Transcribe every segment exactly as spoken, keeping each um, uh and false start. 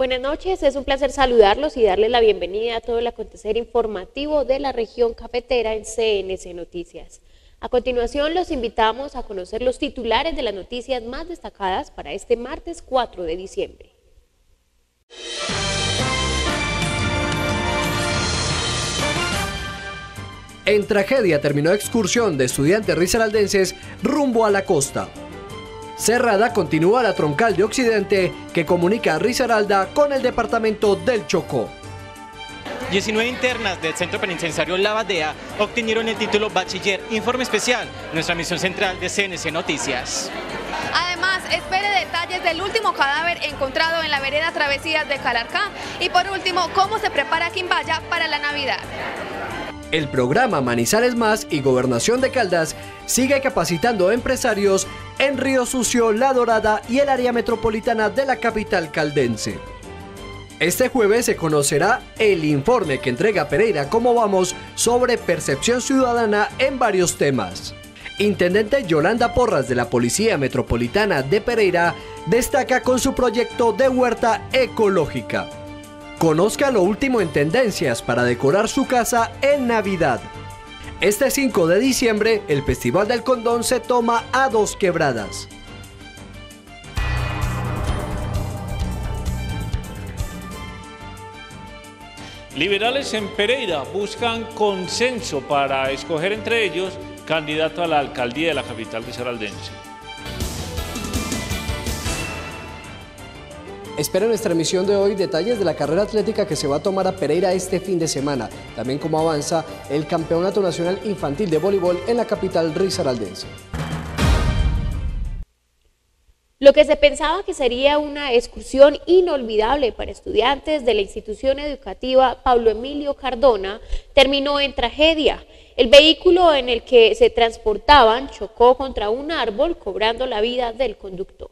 Buenas noches, es un placer saludarlos y darles la bienvenida a todo el acontecer informativo de la región cafetera en C N C Noticias. A continuación los invitamos a conocer los titulares de las noticias más destacadas para este martes cuatro de diciembre. En tragedia terminó excursión de estudiantes risaraldenses rumbo a la costa. Cerrada continúa la troncal de Occidente que comunica a Risaralda con el departamento del Chocó. diecinueve internas del Centro Penitenciario La Badea obtuvieron el título Bachiller. Informe especial, nuestra misión central de C N C Noticias. Además, espere detalles del último cadáver encontrado en la vereda Travesías de Calarcá. Y por último, cómo se prepara Quimbaya para la Navidad. El programa Manizales Más y Gobernación de Caldas sigue capacitando empresarios en Río Sucio, La Dorada y el área metropolitana de la capital caldense. Este jueves se conocerá el informe que entrega Pereira Cómo Vamos sobre percepción ciudadana en varios temas. Intendente Yolanda Porras de la Policía Metropolitana de Pereira destaca con su proyecto de huerta ecológica. Conozca lo último en tendencias para decorar su casa en Navidad. Este cinco de diciembre, el Festival del Condón se toma a Dos Quebradas. Liberales en Pereira buscan consenso para escoger entre ellos candidato a la alcaldía de la capital risaraldense. Espera en nuestra emisión de hoy detalles de la carrera atlética que se va a tomar a Pereira este fin de semana. También cómo avanza el Campeonato Nacional Infantil de Voleibol en la capital risaraldense. Lo que se pensaba que sería una excursión inolvidable para estudiantes de la institución educativa Pablo Emilio Cardona terminó en tragedia. El vehículo en el que se transportaban chocó contra un árbol, cobrando la vida del conductor.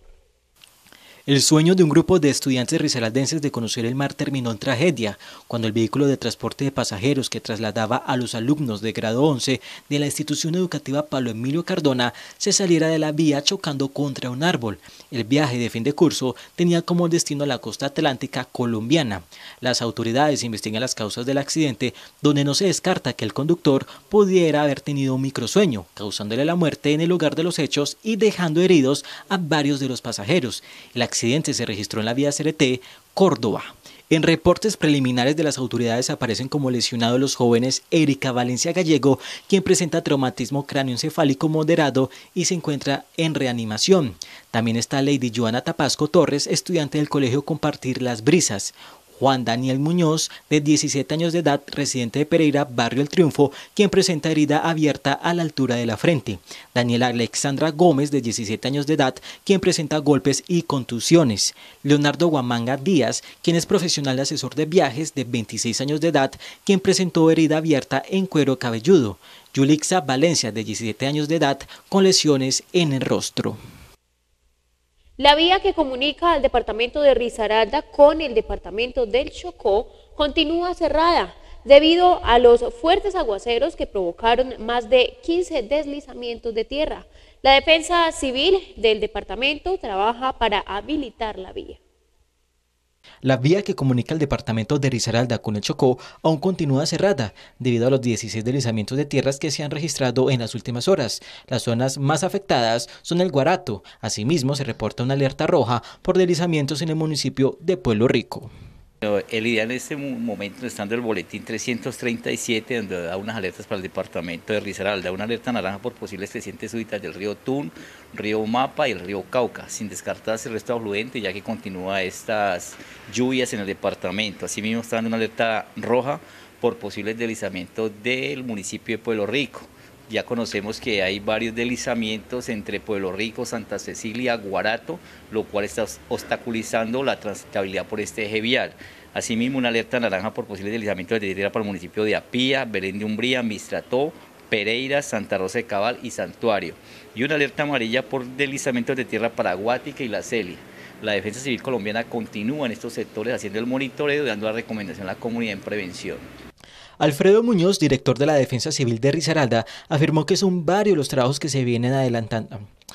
El sueño de un grupo de estudiantes risaraldenses de conocer el mar terminó en tragedia cuando el vehículo de transporte de pasajeros que trasladaba a los alumnos de grado once de la institución educativa Pablo Emilio Cardona se saliera de la vía chocando contra un árbol. El viaje de fin de curso tenía como destino la costa atlántica colombiana. Las autoridades investigan las causas del accidente, donde no se descarta que el conductor pudiera haber tenido un microsueño, causándole la muerte en el lugar de los hechos y dejando heridos a varios de los pasajeros. El accidente se registró en la vía C R T Córdoba. En reportes preliminares de las autoridades aparecen como lesionados los jóvenes Erika Valencia Gallego, quien presenta traumatismo cráneoencefálico moderado y se encuentra en reanimación. También está Lady Joana Tapasco Torres, estudiante del colegio Compartir las Brisas. Juan Daniel Muñoz, de diecisiete años de edad, residente de Pereira, Barrio El Triunfo, quien presenta herida abierta a la altura de la frente. Daniela Alexandra Gómez, de diecisiete años de edad, quien presenta golpes y contusiones. Leonardo Guamanga Díaz, quien es profesional de asesor de viajes, de veintiséis años de edad, quien presentó herida abierta en cuero cabelludo. Yulixa Valencia, de diecisiete años de edad, con lesiones en el rostro. La vía que comunica al departamento de Risaralda con el departamento del Chocó continúa cerrada debido a los fuertes aguaceros que provocaron más de quince deslizamientos de tierra. La Defensa Civil del departamento trabaja para habilitar la vía. La vía que comunica el departamento de Risaralda con el Chocó aún continúa cerrada debido a los dieciséis deslizamientos de tierras que se han registrado en las últimas horas. Las zonas más afectadas son el Guarato. Asimismo, se reporta una alerta roja por deslizamientos en el municipio de Pueblo Rico. El día en este momento estando el boletín trescientos treinta y siete, donde da unas alertas para el departamento de Risaralda, una alerta naranja por posibles crecientes súbitas del río Tun, río Mapa y el río Cauca, sin descartarse el resto afluente, ya que continúa estas lluvias en el departamento. Asimismo está dando una alerta roja por posibles deslizamientos del municipio de Pueblo Rico. Ya conocemos que hay varios deslizamientos entre Pueblo Rico, Santa Cecilia, Guarato, lo cual está obstaculizando la transitabilidad por este eje vial. Asimismo, una alerta naranja por posibles deslizamientos de tierra para el municipio de Apía, Belén de Umbría, Mistrató, Pereira, Santa Rosa de Cabal y Santuario. Y una alerta amarilla por deslizamientos de tierra para Guática y La Celia. La Defensa Civil colombiana continúa en estos sectores haciendo el monitoreo y dando la recomendación a la comunidad en prevención. Alfredo Muñoz, director de la Defensa Civil de Risaralda, afirmó que son varios los trabajos que se vienen adelantando.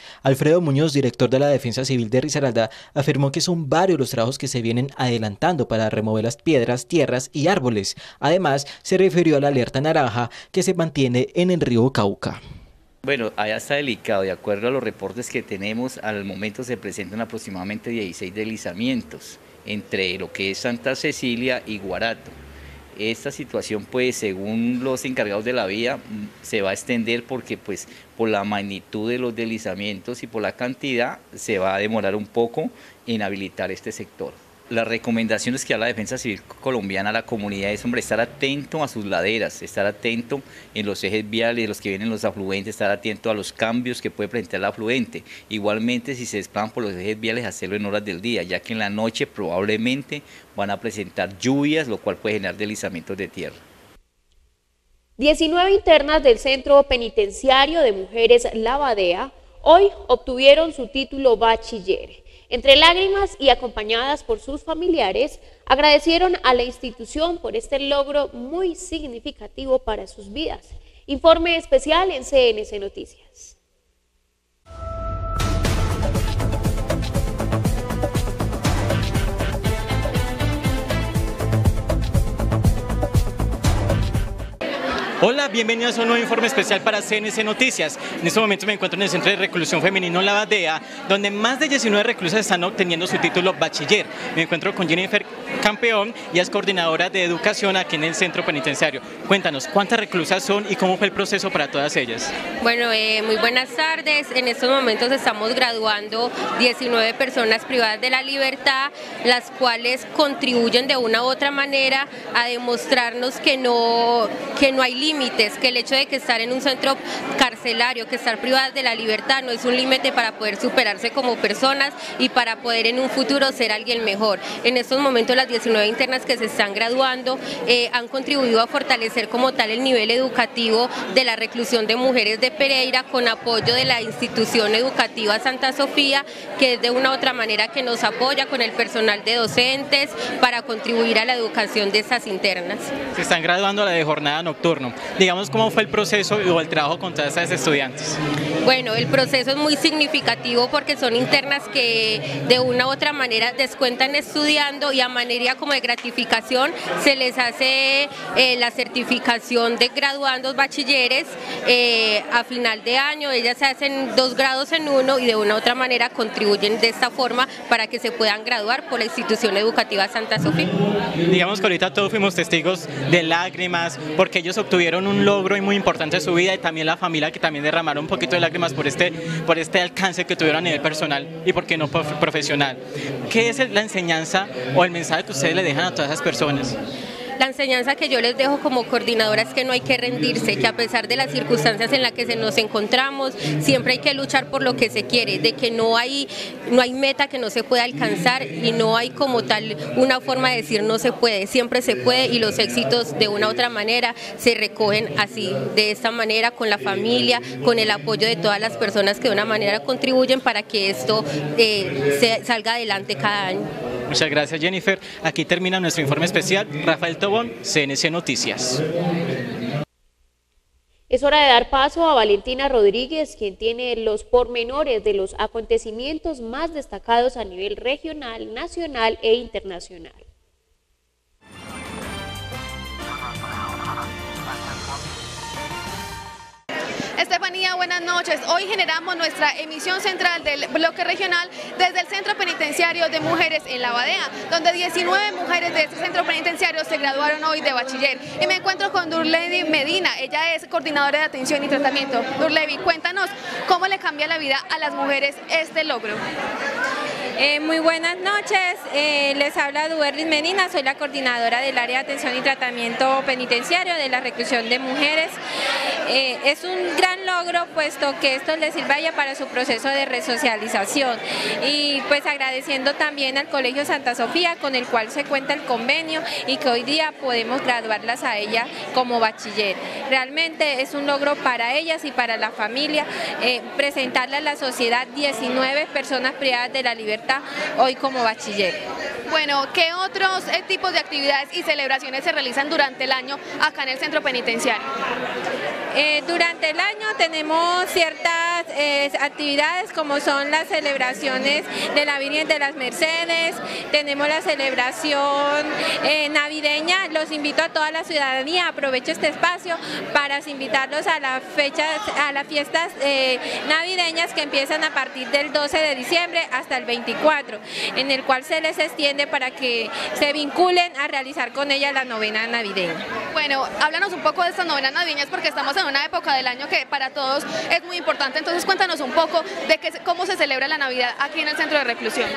Alfredo Muñoz, director de la Defensa Civil de Risaralda, afirmó que son varios los trabajos que se vienen adelantando para remover las piedras, tierras y árboles. Además, se refirió a la alerta naranja que se mantiene en el río Cauca. Bueno, allá está delicado, de acuerdo a los reportes que tenemos, al momento se presentan aproximadamente dieciséis deslizamientos entre lo que es Santa Cecilia y Guarato. Esta situación, pues, según los encargados de la vía, se va a extender porque, pues, por la magnitud de los deslizamientos y por la cantidad, se va a demorar un poco en habilitar este sector. Las recomendaciones que da la Defensa Civil colombiana a la comunidad es, hombre, estar atento a sus laderas, estar atento en los ejes viales, los que vienen los afluentes, estar atento a los cambios que puede presentar el afluente. Igualmente, si se desplazan por los ejes viales, hacerlo en horas del día, ya que en la noche probablemente van a presentar lluvias, lo cual puede generar deslizamientos de tierra. diecinueve internas del Centro Penitenciario de Mujeres La Badea hoy obtuvieron su título bachiller. Entre lágrimas y acompañadas por sus familiares, agradecieron a la institución por este logro muy significativo para sus vidas. Informe especial en C N C Noticias. Hola, bienvenidos a un nuevo informe especial para C N C Noticias. En este momento me encuentro en el Centro de Reclusión Femenino La Badea, donde más de diecinueve reclusas están obteniendo su título bachiller. Me encuentro con Jennifer Campeón, y es coordinadora de educación aquí en el Centro Penitenciario. Cuéntanos, ¿cuántas reclusas son y cómo fue el proceso para todas ellas? Bueno, eh, muy buenas tardes. En estos momentos estamos graduando diecinueve personas privadas de la libertad, las cuales contribuyen de una u otra manera a demostrarnos que no, que no hay límites, que el hecho de que estar en un centro carcelario, que estar privadas de la libertad no es un límite para poder superarse como personas y para poder en un futuro ser alguien mejor. En estos momentos las diecinueve internas que se están graduando eh, han contribuido a fortalecer como tal el nivel educativo de la reclusión de mujeres de Pereira, con apoyo de la institución educativa Santa Sofía, que es de una u otra manera que nos apoya con el personal de docentes para contribuir a la educación de estas internas. Se están graduando a la de jornada nocturna. Digamos, ¿cómo fue el proceso o el trabajo con todas estas estudiantes? Bueno, el proceso es muy significativo porque son internas que de una u otra manera descuentan estudiando, y a manera como de gratificación se les hace eh, la certificación de graduandos bachilleres eh, a final de año. Ellas se hacen dos grados en uno y de una u otra manera contribuyen de esta forma para que se puedan graduar por la institución educativa Santa Sofía. Digamos que ahorita todos fuimos testigos de lágrimas porque ellos obtuvieron un logro muy importante en su vida, y también la familia, que también derramaron un poquito de lágrimas por este, por este alcance que tuvieron a nivel personal y por qué no profesional. ¿Qué es la enseñanza o el mensaje que ustedes le dejan a todas esas personas? La enseñanza que yo les dejo como coordinadora es que no hay que rendirse, que a pesar de las circunstancias en las que se nos encontramos, siempre hay que luchar por lo que se quiere, de que no hay, no hay meta que no se pueda alcanzar, y no hay como tal una forma de decir no se puede, siempre se puede, y los éxitos de una u otra manera se recogen así, de esta manera, con la familia, con el apoyo de todas las personas que de una manera contribuyen para que esto eh, se, salga adelante cada año. Muchas gracias, Jennifer. Aquí termina nuestro informe especial. Rafael Tobón, C N C Noticias. Es hora de dar paso a Valentina Rodríguez, quien tiene los pormenores de los acontecimientos más destacados a nivel regional, nacional e internacional. Estefanía, buenas noches. Hoy generamos nuestra emisión central del bloque regional desde el Centro Penitenciario de Mujeres en La Badea, donde diecinueve mujeres de este centro penitenciario se graduaron hoy de bachiller. Y me encuentro con Durlevi Medina, ella es coordinadora de atención y tratamiento. Durlevi, cuéntanos cómo le cambia la vida a las mujeres este logro. Eh, muy buenas noches, eh, les habla Durlevi Medina, soy la coordinadora del área de atención y tratamiento penitenciario de la reclusión de mujeres. Eh, es un gran logro, puesto que esto les sirve a ella para su proceso de resocialización, y pues agradeciendo también al Colegio Santa Sofía, con el cual se cuenta el convenio, y que hoy día podemos graduarlas a ella como bachiller. Realmente es un logro para ellas y para la familia, eh, presentarle a la sociedad diecinueve personas privadas de la libertad hoy como bachiller. Bueno, ¿qué otros eh, tipos de actividades y celebraciones se realizan durante el año acá en el centro penitenciario? Eh, durante el año tenemos ciertas eh, actividades como son las celebraciones de la Virgen de las Mercedes, tenemos la celebración eh, navideña. Los invito a toda la ciudadanía, aprovecho este espacio para invitarlos a las fechas, a las fiestas eh, navideñas que empiezan a partir del doce de diciembre hasta el veinticuatro, en el cual se les extiende para que se vinculen a realizar con ella la novena navideña. Bueno, háblanos un poco de estas novenas navideñas porque estamos en una época del año que para todos es muy importante, entonces cuéntanos un poco de que, cómo se celebra la Navidad aquí en el centro de reclusión.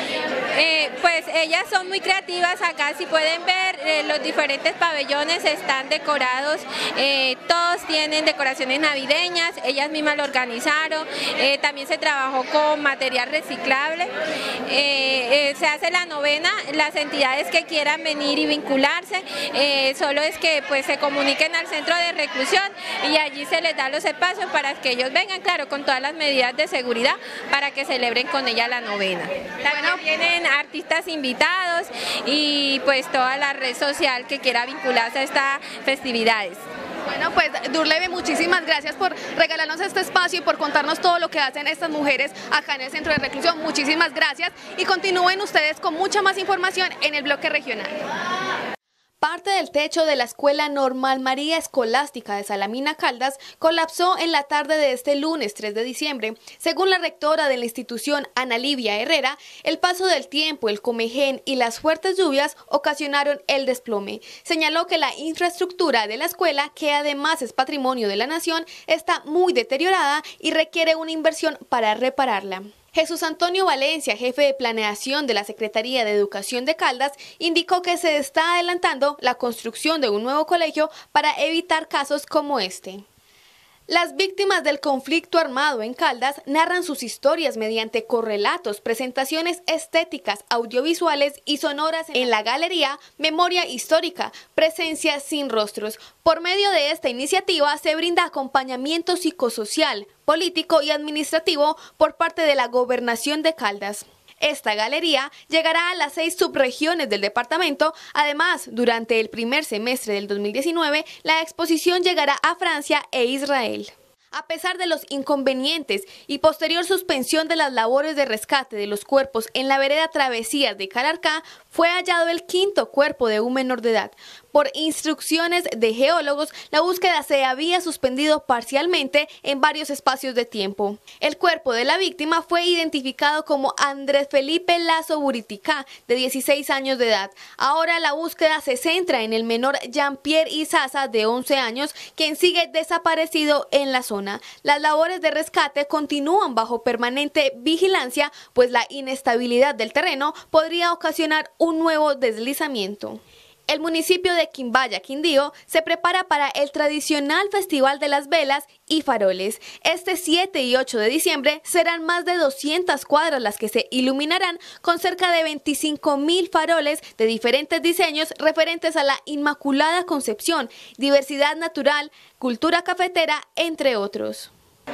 Eh, pues ellas son muy creativas, acá si pueden ver eh, los diferentes pabellones están decorados, eh, todos tienen decoraciones navideñas, ellas mismas lo organizaron, eh, también se trabajó con material reciclable, eh, eh, se hace la novena, las entidades que quieran venir y vincularse, eh, solo es que pues se comuniquen al centro de reclusión y allí se les da los espacios para que ellos vengan, claro, con todas las medidas de seguridad para que celebren con ella la novena. También vienen artistas invitados y pues toda la red social que quiera vincularse a estas festividades. Bueno, pues Durleve, muchísimas gracias por regalarnos este espacio y por contarnos todo lo que hacen estas mujeres acá en el centro de reclusión. Muchísimas gracias y continúen ustedes con mucha más información en el bloque regional. Parte del techo de la Escuela Normal María Escolástica de Salamina Caldas colapsó en la tarde de este lunes tres de diciembre. Según la rectora de la institución, Ana Livia Herrera, el paso del tiempo, el comején y las fuertes lluvias ocasionaron el desplome. Señaló que la infraestructura de la escuela, que además es patrimonio de la nación, está muy deteriorada y requiere una inversión para repararla. Jesús Antonio Valencia, jefe de planeación de la Secretaría de Educación de Caldas, indicó que se está adelantando la construcción de un nuevo colegio para evitar casos como este. Las víctimas del conflicto armado en Caldas narran sus historias mediante correlatos, presentaciones estéticas, audiovisuales y sonoras en la galería Memoria Histórica, Presencia sin Rostros. Por medio de esta iniciativa se brinda acompañamiento psicosocial, político y administrativo por parte de la Gobernación de Caldas. Esta galería llegará a las seis subregiones del departamento. Además, durante el primer semestre del dos mil diecinueve, la exposición llegará a Francia e Israel. A pesar de los inconvenientes y posterior suspensión de las labores de rescate de los cuerpos en la vereda Travesías de Calarcá, fue hallado el quinto cuerpo de un menor de edad. Por instrucciones de geólogos, la búsqueda se había suspendido parcialmente en varios espacios de tiempo. El cuerpo de la víctima fue identificado como Andrés Felipe Lazo Buriticá, de dieciséis años de edad. Ahora la búsqueda se centra en el menor Jean-Pierre Izaza, de once años, quien sigue desaparecido en la zona. Las labores de rescate continúan bajo permanente vigilancia, pues la inestabilidad del terreno podría ocasionar un nuevo deslizamiento. El municipio de Quimbaya, Quindío, se prepara para el tradicional Festival de las Velas y Faroles. Este siete y ocho de diciembre serán más de doscientas cuadras las que se iluminarán con cerca de veinticinco mil faroles de diferentes diseños referentes a la Inmaculada Concepción, diversidad natural, cultura cafetera, entre otros.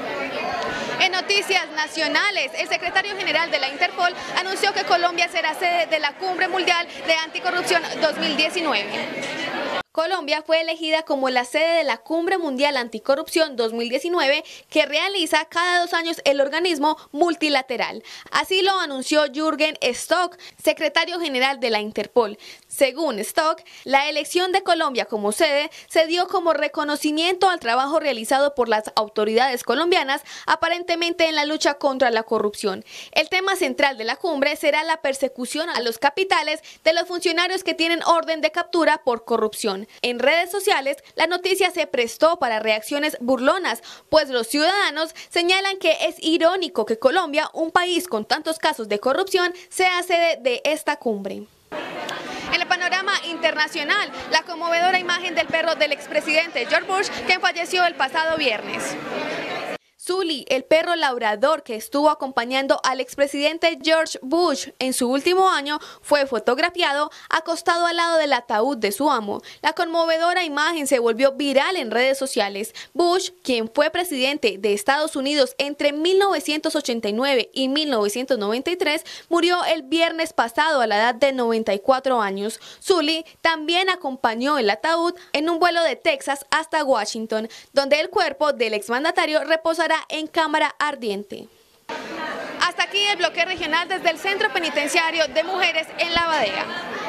En noticias nacionales, el secretario general de la Interpol anunció que Colombia será sede de la Cumbre Mundial de Anticorrupción dos mil diecinueve. Colombia fue elegida como la sede de la Cumbre Mundial Anticorrupción dos mil diecinueve que realiza cada dos años el organismo multilateral. Así lo anunció Jürgen Stock, secretario general de la Interpol. Según Stock, la elección de Colombia como sede se dio como reconocimiento al trabajo realizado por las autoridades colombianas, aparentemente en la lucha contra la corrupción. El tema central de la cumbre será la persecución a los capitales de los funcionarios que tienen orden de captura por corrupción. En redes sociales, la noticia se prestó para reacciones burlonas, pues los ciudadanos señalan que es irónico que Colombia, un país con tantos casos de corrupción, sea sede de esta cumbre. En el panorama internacional, la conmovedora imagen del perro del expresidente George Bush, quien falleció el pasado viernes. Sully, el perro labrador que estuvo acompañando al expresidente George Bush en su último año, fue fotografiado acostado al lado del ataúd de su amo. La conmovedora imagen se volvió viral en redes sociales. Bush, quien fue presidente de Estados Unidos entre mil novecientos ochenta y nueve y mil novecientos noventa y tres, murió el viernes pasado a la edad de noventa y cuatro años. Sully también acompañó el ataúd en un vuelo de Texas hasta Washington, donde el cuerpo del exmandatario reposará en cámara ardiente. Hasta aquí el bloque regional desde el Centro Penitenciario de Mujeres en La Badea.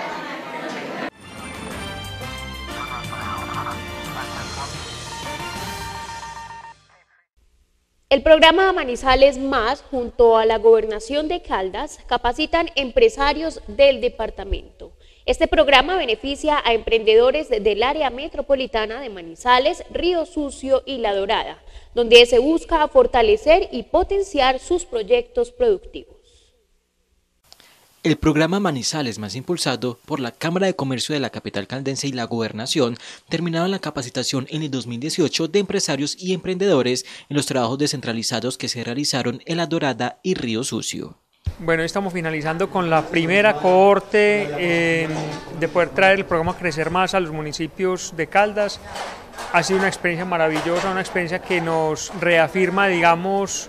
El programa Manizales Más, junto a la Gobernación de Caldas, capacitan empresarios del departamento. Este programa beneficia a emprendedores del área metropolitana de Manizales, Río Sucio y La Dorada, donde se busca fortalecer y potenciar sus proyectos productivos. El programa Manizales Más, impulsado por la Cámara de Comercio de la capital caldense y la Gobernación, terminaron la capacitación en el dos mil dieciocho de empresarios y emprendedores en los trabajos descentralizados que se realizaron en La Dorada y Río Sucio. Bueno, estamos finalizando con la primera cohorte eh, de poder traer el programa Crecer Más a los municipios de Caldas. Ha sido una experiencia maravillosa, una experiencia que nos reafirma, digamos,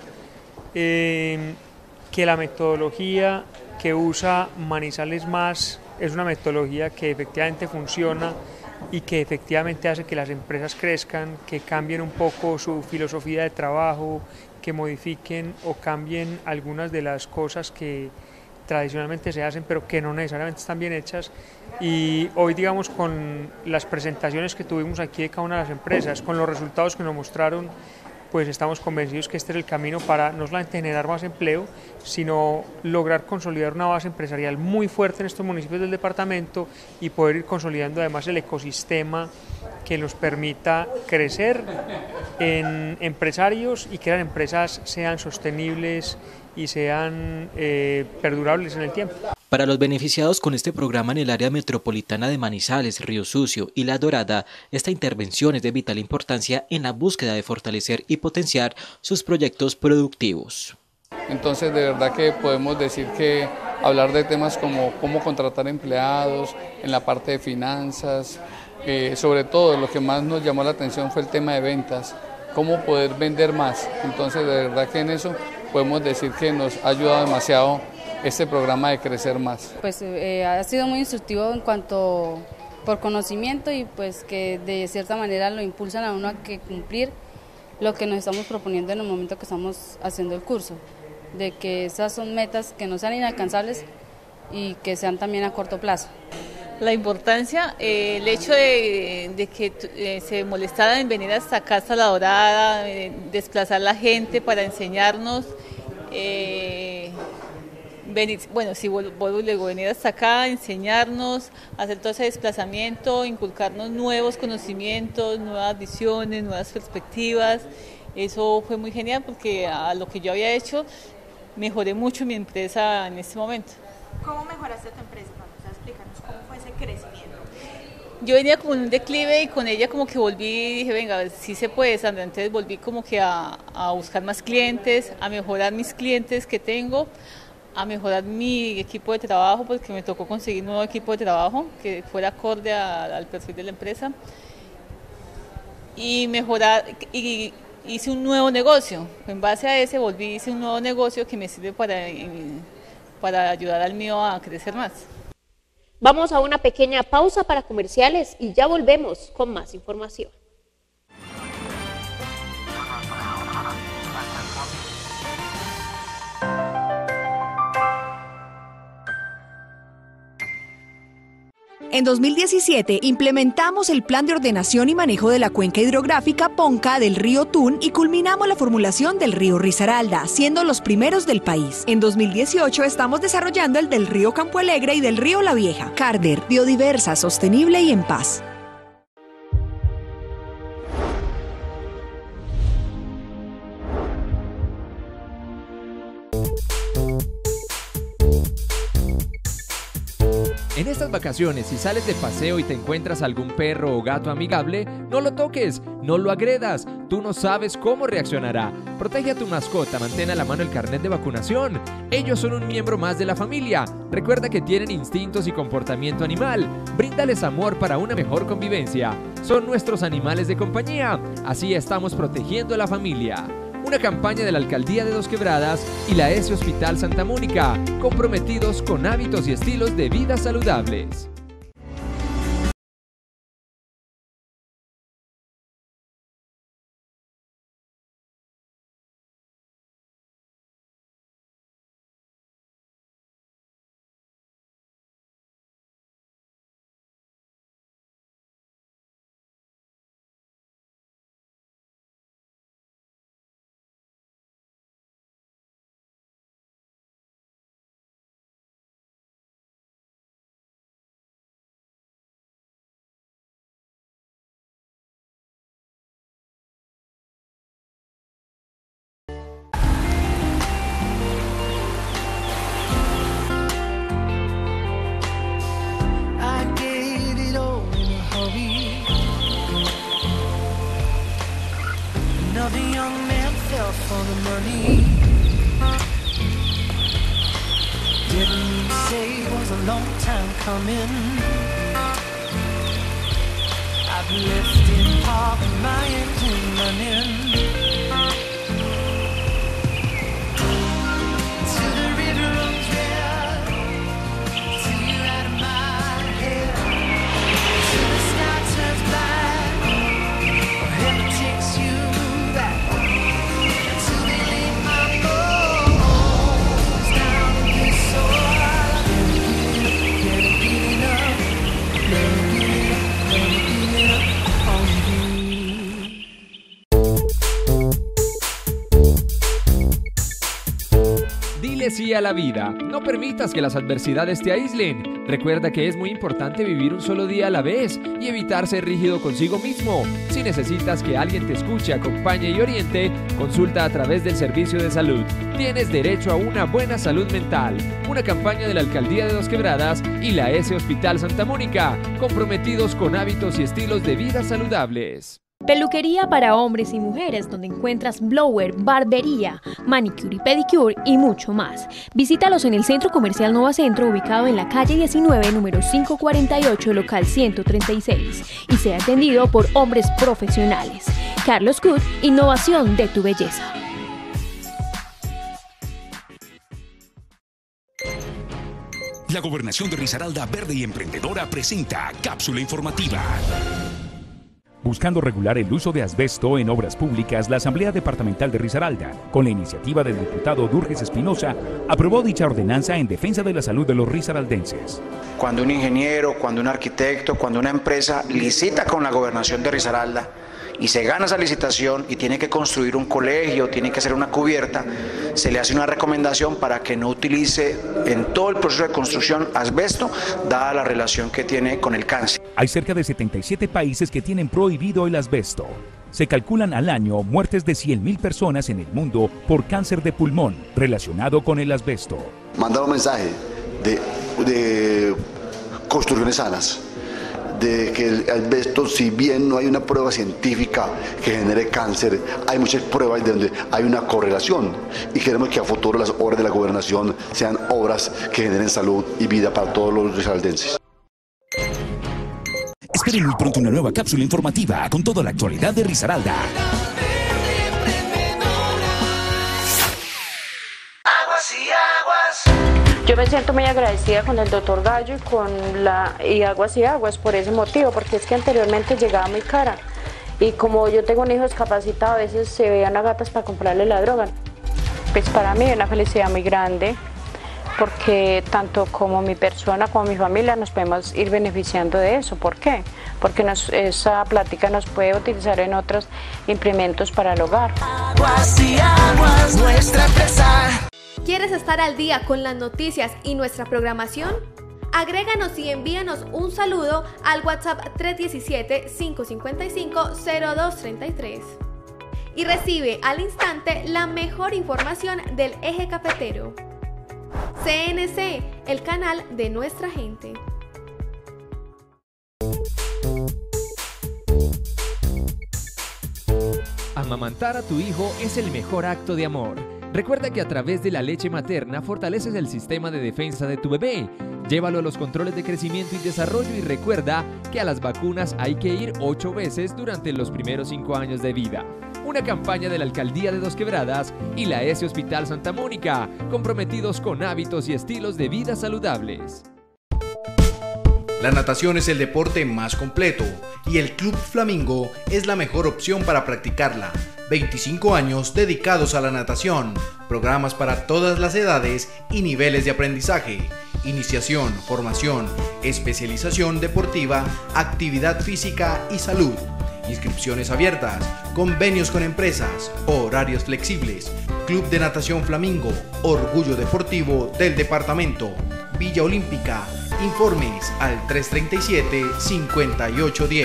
eh, que la metodología que usa Manizales Más es una metodología que efectivamente funciona y que efectivamente hace que las empresas crezcan, que cambien un poco su filosofía de trabajo, que modifiquen o cambien algunas de las cosas que tradicionalmente se hacen pero que no necesariamente están bien hechas. Y hoy, digamos, con las presentaciones que tuvimos aquí de cada una de las empresas, con los resultados que nos mostraron, pues estamos convencidos que este es el camino para no solamente generar más empleo, sino lograr consolidar una base empresarial muy fuerte en estos municipios del departamento y poder ir consolidando además el ecosistema que nos permita crecer en empresarios y que las empresas sean sostenibles y sean eh, perdurables en el tiempo. Para los beneficiados con este programa en el área metropolitana de Manizales, Río Sucio y La Dorada, esta intervención es de vital importancia en la búsqueda de fortalecer y potenciar sus proyectos productivos. Entonces, de verdad que podemos decir que hablar de temas como cómo contratar empleados, en la parte de finanzas, eh, sobre todo lo que más nos llamó la atención fue el tema de ventas, cómo poder vender más. Entonces, de verdad que en eso podemos decir que nos ha ayudado demasiado este programa de Crecer Más. Pues eh, ha sido muy instructivo en cuanto por conocimiento y pues que de cierta manera lo impulsan a uno a que cumplir lo que nos estamos proponiendo en el momento que estamos haciendo el curso, de que esas son metas que no sean inalcanzables y que sean también a corto plazo. La importancia, eh, el hecho de, de que eh, se molestaran en venir hasta acá, hasta La Dorada, eh, desplazar la gente para enseñarnos, eh, venir, bueno, si vuelvo y luego venir hasta acá, enseñarnos, hacer todo ese desplazamiento, inculcarnos nuevos conocimientos, nuevas visiones, nuevas perspectivas. Eso fue muy genial porque a lo que yo había hecho mejoré mucho mi empresa en este momento. ¿Cómo mejoraste tu empresa? Vamos a explicarnos cómo fue ese crecimiento. Yo venía como en un declive y con ella como que volví y dije, venga, sí se puede, Sandra. Entonces volví como que a, a buscar más clientes, a mejorar mis clientes que tengo, a mejorar mi equipo de trabajo, porque me tocó conseguir un nuevo equipo de trabajo que fuera acorde a, al perfil de la empresa. Y mejorar, y hice un nuevo negocio. En base a ese volví, hice un nuevo negocio que me sirve para, para ayudar al mío a crecer más. Vamos a una pequeña pausa para comerciales y ya volvemos con más información. En dos mil diecisiete implementamos el Plan de Ordenación y Manejo de la Cuenca Hidrográfica Ponca del río Tun y culminamos la formulación del río Risaralda, siendo los primeros del país. En dos mil dieciocho estamos desarrollando el del río Campo Alegre y del río La Vieja. Carder, biodiversa, sostenible y en paz. En estas vacaciones, si sales de paseo y te encuentras algún perro o gato amigable, no lo toques, no lo agredas, tú no sabes cómo reaccionará. Protege a tu mascota, mantén a la mano el carnet de vacunación. Ellos son un miembro más de la familia. Recuerda que tienen instintos y comportamiento animal. Bríndales amor para una mejor convivencia. Son nuestros animales de compañía. Así estamos protegiendo a la familia. Una campaña de la Alcaldía de Dos Quebradas y la ESE Hospital Santa Mónica, comprometidos con hábitos y estilos de vida saludables. Another young man fell for the money. Didn't mean to say it was a long time coming. I've left in park and my engine running to the river runs red, till you're out of my head, till the sky turns black, or heaven takes you. Dile sí a la vida. No permitas que las adversidades te aíslen. Recuerda que es muy importante vivir un solo día a la vez y evitar ser rígido consigo mismo. Si necesitas que alguien te escuche, acompañe y oriente, consulta a través del servicio de salud. Tienes derecho a una buena salud mental. Una campaña de la Alcaldía de Dos Quebradas y la ESE Hospital Santa Mónica, comprometidos con hábitos y estilos de vida saludables. Peluquería para hombres y mujeres, donde encuentras blower, barbería, manicure y pedicure y mucho más. Visítalos en el Centro Comercial Nova Centro, ubicado en la calle diecinueve, número quinientos cuarenta y ocho, local ciento treinta y seis, y sea atendido por hombres profesionales. Carlos Cut, innovación de tu belleza. La Gobernación de Risaralda Verde y Emprendedora presenta Cápsula Informativa. Buscando regular el uso de asbesto en obras públicas, la Asamblea Departamental de Risaralda, con la iniciativa del diputado Durges Espinosa, aprobó dicha ordenanza en defensa de la salud de los risaraldenses. Cuando un ingeniero, cuando un arquitecto, cuando una empresa licita con la Gobernación de Risaralda y se gana esa licitación y tiene que construir un colegio, tiene que hacer una cubierta, se le hace una recomendación para que no utilice en todo el proceso de construcción asbesto, dada la relación que tiene con el cáncer. Hay cerca de setenta y siete países que tienen prohibido el asbesto. Se calculan al año muertes de cien mil personas en el mundo por cáncer de pulmón relacionado con el asbesto. Mandar un mensaje de, de construcciones sanas, de que el asbesto, si bien no hay una prueba científica que genere cáncer, hay muchas pruebas donde hay una correlación y queremos que a futuro las obras de la gobernación sean obras que generen salud y vida para todos los risaraldenses. Esperen muy pronto una nueva cápsula informativa con toda la actualidad de Risaralda. Aguas y aguas. Yo me siento muy agradecida con el doctor Gallo y con la y Aguas y Aguas por ese motivo, porque es que anteriormente llegaba muy cara y como yo tengo un hijo discapacitado, a veces se veían a gatas para comprarle la droga. Pues para mí es una felicidad muy grande, porque tanto como mi persona como mi familia nos podemos ir beneficiando de eso. ¿Por qué? Porque nos, esa plática nos puede utilizar en otros implementos para el hogar. Aguas y Aguas, nuestra empresa. ¿Quieres estar al día con las noticias y nuestra programación? Agréganos y envíanos un saludo al WhatsApp tres uno siete, cinco cinco cinco, cero dos tres tres y recibe al instante la mejor información del eje cafetero. C N C, el canal de nuestra gente. Amamantar a tu hijo es el mejor acto de amor. Recuerda que a través de la leche materna fortaleces el sistema de defensa de tu bebé. Llévalo a los controles de crecimiento y desarrollo y recuerda que a las vacunas hay que ir ocho veces durante los primeros cinco años de vida. Una campaña de la Alcaldía de Dos Quebradas y la S Hospital Santa Mónica, comprometidos con hábitos y estilos de vida saludables. La natación es el deporte más completo y el Club Flamingo es la mejor opción para practicarla. veinticinco años dedicados a la natación, programas para todas las edades y niveles de aprendizaje, iniciación, formación, especialización deportiva, actividad física y salud. Inscripciones abiertas, convenios con empresas, horarios flexibles. Club de Natación Flamingo, orgullo deportivo del departamento. Villa Olímpica. Informes al tres treinta y siete, cincuenta y ocho diez.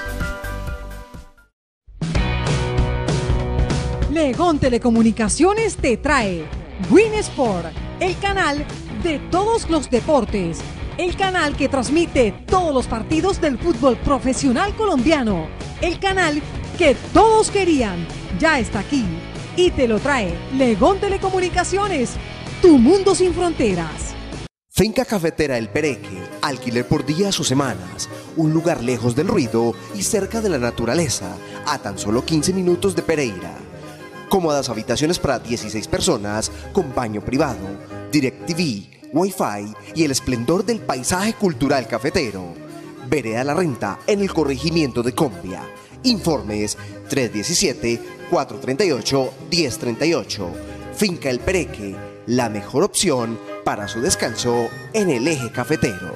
Legón Telecomunicaciones te trae Win Sport, el canal de todos los deportes, el canal que transmite todos los partidos del fútbol profesional colombiano, el canal que todos querían, ya está aquí y te lo trae Legón Telecomunicaciones, tu mundo sin fronteras. Finca Cafetera El Pereque, alquiler por días o semanas, un lugar lejos del ruido y cerca de la naturaleza, a tan solo quince minutos de Pereira. Cómodas habitaciones para dieciséis personas, con baño privado, DirecTV, Wi-Fi y el esplendor del paisaje cultural cafetero. Vereda La Renta, en el corregimiento de Combia. Informes tres uno siete, cuatro tres ocho, uno cero tres ocho. Finca El Pereque, la mejor opción para su descanso en el eje cafetero.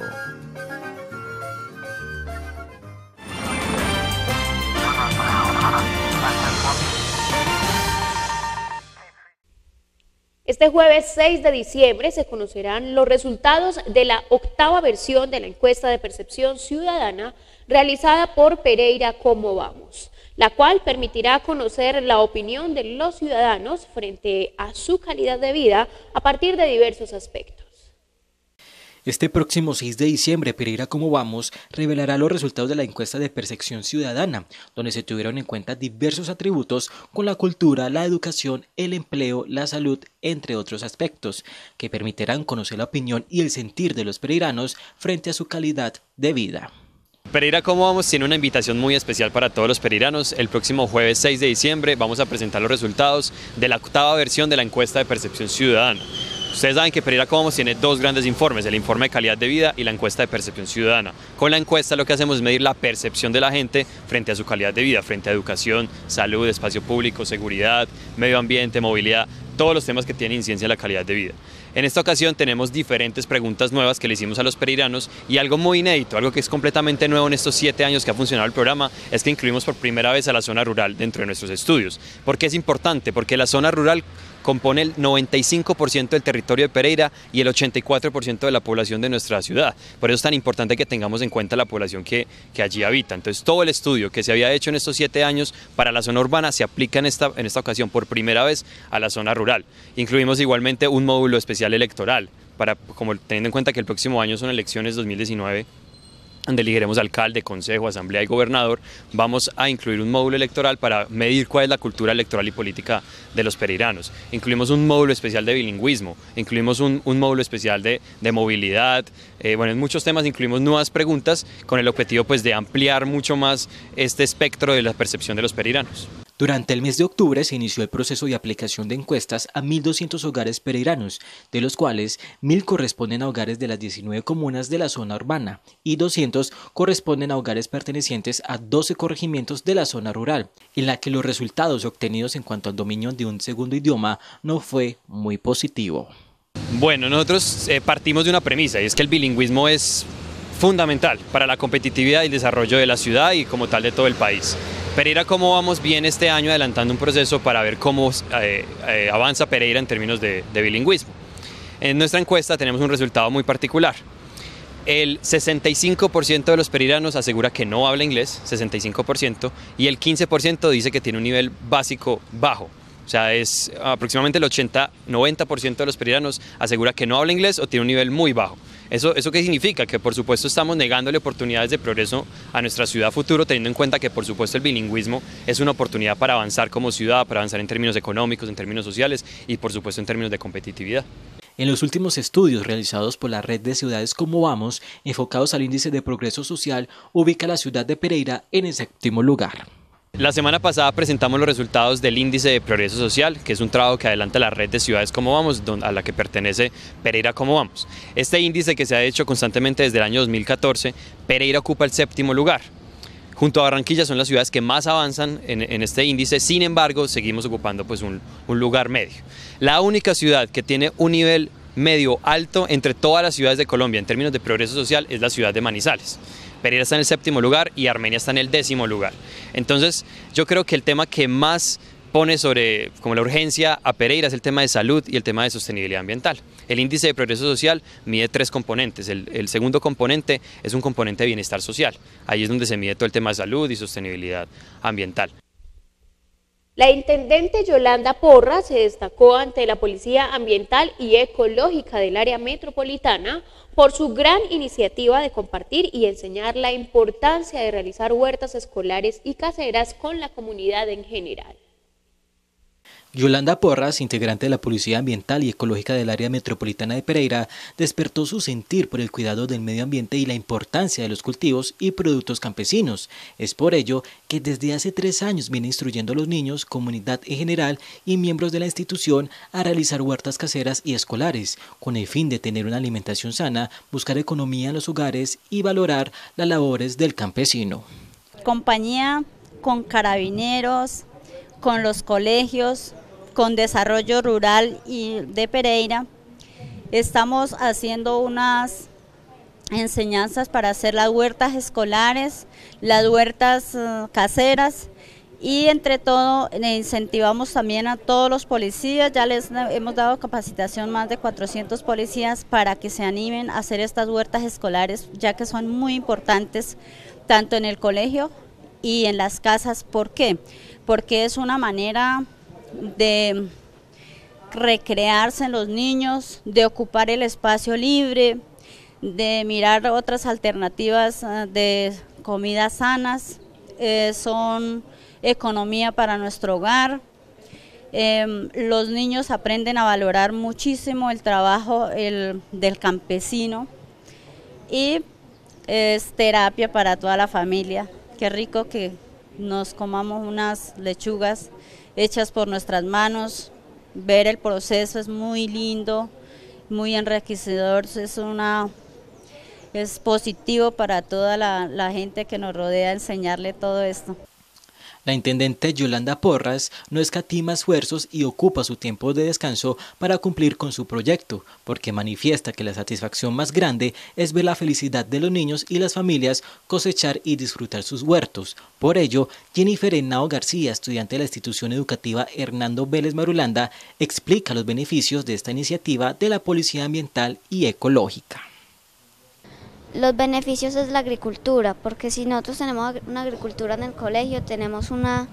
Este jueves seis de diciembre se conocerán los resultados de la octava versión de la encuesta de percepción ciudadana realizada por Pereira Cómo Vamos, la cual permitirá conocer la opinión de los ciudadanos frente a su calidad de vida a partir de diversos aspectos. Este próximo seis de diciembre, Pereira Cómo Vamos revelará los resultados de la encuesta de percepción ciudadana, donde se tuvieron en cuenta diversos atributos con la cultura, la educación, el empleo, la salud, entre otros aspectos, que permitirán conocer la opinión y el sentir de los pereiranos frente a su calidad de vida. Pereira Cómo Vamos tiene una invitación muy especial para todos los pereiranos. El próximo jueves seis de diciembre vamos a presentar los resultados de la octava versión de la encuesta de percepción ciudadana. Ustedes saben que Pereira Cómo Vamos tiene dos grandes informes, el informe de calidad de vida y la encuesta de percepción ciudadana. Con la encuesta lo que hacemos es medir la percepción de la gente frente a su calidad de vida, frente a educación, salud, espacio público, seguridad, medio ambiente, movilidad, todos los temas que tienen incidencia en la calidad de vida. En esta ocasión tenemos diferentes preguntas nuevas que le hicimos a los pereiranos y algo muy inédito, algo que es completamente nuevo en estos siete años que ha funcionado el programa, es que incluimos por primera vez a la zona rural dentro de nuestros estudios. ¿Por qué es importante? Porque la zona rural compone el noventa y cinco por ciento del territorio de Pereira y el ochenta y cuatro por ciento de la población de nuestra ciudad. Por eso es tan importante que tengamos en cuenta la población que, que allí habita. Entonces todo el estudio que se había hecho en estos siete años para la zona urbana se aplica en esta, en esta ocasión por primera vez a la zona rural. Incluimos igualmente un módulo especial electoral, para, como teniendo en cuenta que el próximo año son elecciones dos mil diecinueve, donde elegiremos alcalde, consejo, asamblea y gobernador. Vamos a incluir un módulo electoral para medir cuál es la cultura electoral y política de los pereiranos. Incluimos un módulo especial de bilingüismo, incluimos un, un módulo especial de, de movilidad, eh, bueno, en muchos temas incluimos nuevas preguntas con el objetivo pues, de ampliar mucho más este espectro de la percepción de los pereiranos. Durante el mes de octubre se inició el proceso de aplicación de encuestas a mil doscientos hogares pereiranos, de los cuales mil corresponden a hogares de las diecinueve comunas de la zona urbana y doscientos corresponden a hogares pertenecientes a doce corregimientos de la zona rural, en la que los resultados obtenidos en cuanto al dominio de un segundo idioma no fue muy positivo. Bueno, nosotros eh, partimos de una premisa y es que el bilingüismo es fundamental para la competitividad y el desarrollo de la ciudad y como tal de todo el país. Pereira Cómo Vamos viene este año adelantando un proceso para ver cómo eh, eh, avanza Pereira en términos de, de bilingüismo. En nuestra encuesta tenemos un resultado muy particular. El sesenta y cinco por ciento de los pereiranos asegura que no habla inglés, sesenta y cinco por ciento, y el quince por ciento dice que tiene un nivel básico bajo. O sea, es aproximadamente el ochenta a noventa por ciento de los pereiranos asegura que no habla inglés o tiene un nivel muy bajo. ¿Eso, ¿Eso qué significa? Que por supuesto estamos negándole oportunidades de progreso a nuestra ciudad futuro, teniendo en cuenta que por supuesto el bilingüismo es una oportunidad para avanzar como ciudad, para avanzar en términos económicos, en términos sociales y por supuesto en términos de competitividad. En los últimos estudios realizados por la red de ciudades Como Vamos, enfocados al índice de progreso social, ubica a la ciudad de Pereira en el séptimo lugar. La semana pasada presentamos los resultados del índice de progreso social, que es un trabajo que adelanta la red de ciudades Como Vamos, a la que pertenece Pereira Como Vamos. Este índice, que se ha hecho constantemente desde el año dos mil catorce, Pereira ocupa el séptimo lugar. Junto a Barranquilla son las ciudades que más avanzan en, en este índice, sin embargo seguimos ocupando pues un, un lugar medio. La única ciudad que tiene un nivel medio alto entre todas las ciudades de Colombia en términos de progreso social es la ciudad de Manizales. Pereira está en el séptimo lugar y Armenia está en el décimo lugar. Entonces yo creo que el tema que más pone sobre como la urgencia a Pereira es el tema de salud y el tema de sostenibilidad ambiental. El índice de progreso social mide tres componentes. El, el segundo componente es un componente de bienestar social. Ahí es donde se mide todo el tema de salud y sostenibilidad ambiental. La intendente Yolanda Porra se destacó ante la Policía Ambiental y Ecológica del área metropolitana por su gran iniciativa de compartir y enseñar la importancia de realizar huertas escolares y caseras con la comunidad en general. Yolanda Porras, integrante de la Policía Ambiental y Ecológica del área metropolitana de Pereira, despertó su sentir por el cuidado del medio ambiente y la importancia de los cultivos y productos campesinos. Es por ello que desde hace tres años viene instruyendo a los niños, comunidad en general y miembros de la institución a realizar huertas caseras y escolares, con el fin de tener una alimentación sana, buscar economía en los hogares y valorar las labores del campesino. Compañía con carabineros, con los colegios, con desarrollo rural y de Pereira, estamos haciendo unas enseñanzas para hacer las huertas escolares, las huertas uh, caseras y entre todo incentivamos también a todos los policías. Ya les hemos dado capacitación más de cuatrocientos policías para que se animen a hacer estas huertas escolares, ya que son muy importantes tanto en el colegio y en las casas. ¿Por qué? Porque es una manera de recrearse en los niños, de ocupar el espacio libre, de mirar otras alternativas de comidas sanas, eh, son economía para nuestro hogar. Eh, los niños aprenden a valorar muchísimo el trabajo el, del campesino y es terapia para toda la familia. Qué rico que nos comamos unas lechugas hechas por nuestras manos, ver el proceso es muy lindo, muy enriquecedor, es, una, es positivo para toda la, la gente que nos rodea enseñarle todo esto. La intendente Yolanda Porras no escatima esfuerzos y ocupa su tiempo de descanso para cumplir con su proyecto, porque manifiesta que la satisfacción más grande es ver la felicidad de los niños y las familias cosechar y disfrutar sus huertos. Por ello, Jennifer Henao García, estudiante de la institución educativa Hernando Vélez Marulanda, explica los beneficios de esta iniciativa de la Policía Ambiental y Ecológica. Los beneficios es la agricultura, porque si nosotros tenemos una agricultura en el colegio, tenemos una,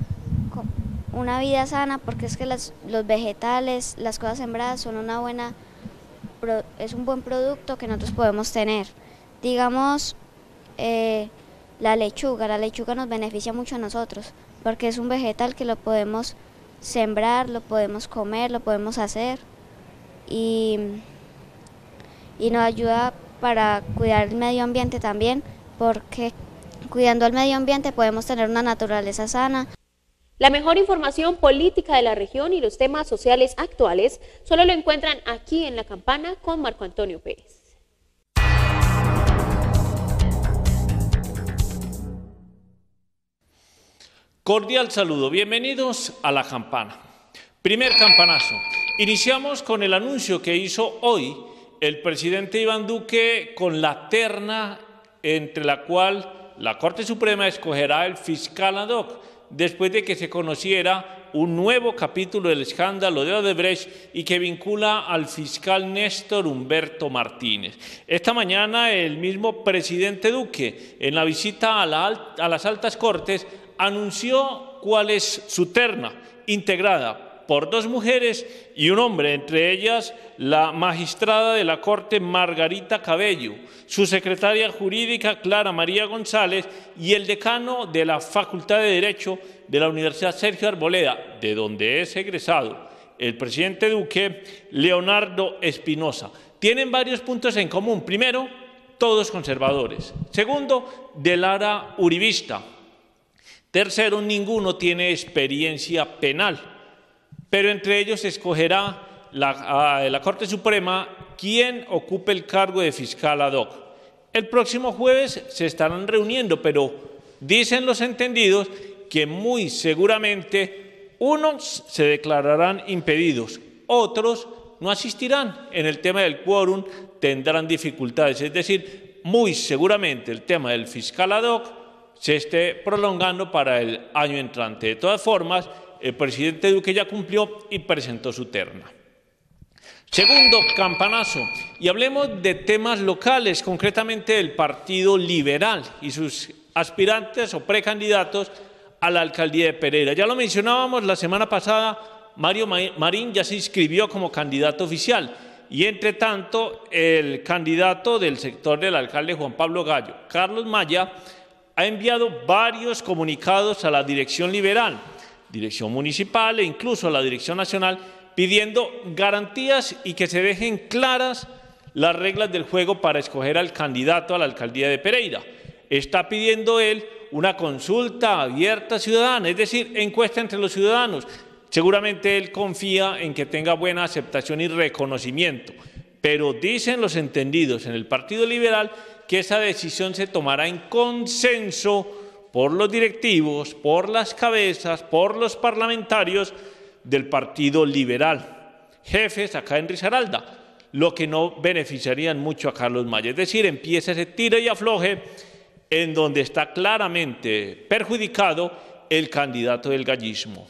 una vida sana, porque es que las, los vegetales, las cosas sembradas son una buena, es un buen producto que nosotros podemos tener. Digamos, eh, la lechuga, la lechuga nos beneficia mucho a nosotros, porque es un vegetal que lo podemos sembrar, lo podemos comer, lo podemos hacer, y, y nos ayuda para cuidar el medio ambiente también, porque cuidando el medio ambiente podemos tener una naturaleza sana. La mejor información política de la región y los temas sociales actuales solo lo encuentran aquí en La Campana con Marco Antonio Pérez. Cordial saludo, bienvenidos a La Campana. Primer campanazo. Iniciamos con el anuncio que hizo hoy el presidente Iván Duque con la terna entre la cual la Corte Suprema escogerá el fiscal ad hoc, después de que se conociera un nuevo capítulo del escándalo de Odebrecht y que vincula al fiscal Néstor Humberto Martínez. Esta mañana el mismo presidente Duque, en la visita a, la, a las altas cortes, anunció cuál es su terna, integrada por dos mujeres y un hombre, entre ellas la magistrada de la Corte Margarita Cabello, su secretaria jurídica Clara María González y el decano de la Facultad de Derecho de la Universidad Sergio Arboleda, de donde es egresado el presidente Duque, Leonardo Espinosa. Tienen varios puntos en común. Primero, todos conservadores. Segundo, del ala uribista. Tercero, ninguno tiene experiencia penal, pero entre ellos se escogerá la, la Corte Suprema quien ocupe el cargo de fiscal ad hoc. El próximo jueves se estarán reuniendo, pero dicen los entendidos que muy seguramente unos se declararán impedidos, otros no asistirán. En el tema del quórum tendrán dificultades, es decir, muy seguramente el tema del fiscal ad hoc se esté prolongando para el año entrante. De todas formas, el presidente Duque ya cumplió y presentó su terna. Segundo campanazo, y hablemos de temas locales, concretamente del Partido Liberal y sus aspirantes o precandidatos a la alcaldía de Pereira. Ya lo mencionábamos la semana pasada, Mario Marín ya se inscribió como candidato oficial y entre tanto el candidato del sector del alcalde Juan Pablo Gallo, Carlos Maya, ha enviado varios comunicados a la dirección liberal, dirección municipal e incluso a la dirección nacional, pidiendo garantías y que se dejen claras las reglas del juego para escoger al candidato a la alcaldía de Pereira. Está pidiendo él una consulta abierta ciudadana, es decir, encuesta entre los ciudadanos. Seguramente él confía en que tenga buena aceptación y reconocimiento, pero dicen los entendidos en el Partido Liberal que esa decisión se tomará en consenso por los directivos, por las cabezas, por los parlamentarios del Partido Liberal, jefes acá en Risaralda, lo que no beneficiarían mucho a Carlos Maya. Es decir, empieza ese tira y afloje en donde está claramente perjudicado el candidato del gallismo.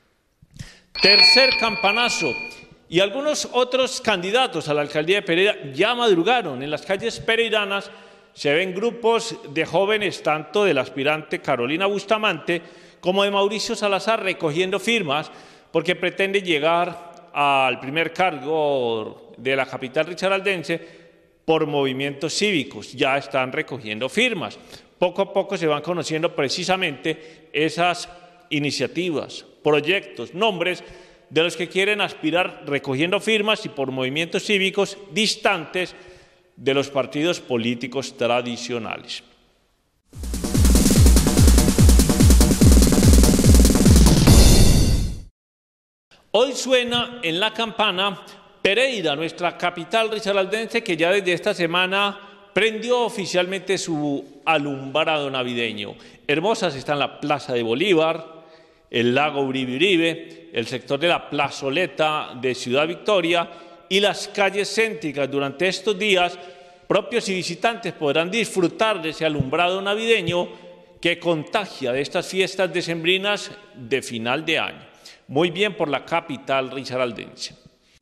Tercer campanazo, y algunos otros candidatos a la alcaldía de Pereira ya madrugaron. En las calles pereiranas se ven grupos de jóvenes, tanto del aspirante Carolina Bustamante como de Mauricio Salazar, recogiendo firmas porque pretende llegar al primer cargo de la capital risaraldense por movimientos cívicos. Ya están recogiendo firmas. Poco a poco se van conociendo precisamente esas iniciativas, proyectos, nombres de los que quieren aspirar recogiendo firmas y por movimientos cívicos distantes de los partidos políticos tradicionales. Hoy suena en la campana Pereira, nuestra capital risaraldense, que ya desde esta semana prendió oficialmente su alumbrado navideño. Hermosas están la Plaza de Bolívar, el lago Uribe Uribe, el sector de la plazoleta de Ciudad Victoria y las calles céntricas. Durante estos días, propios y visitantes podrán disfrutar de ese alumbrado navideño que contagia de estas fiestas decembrinas de final de año. Muy bien por la capital risaraldense.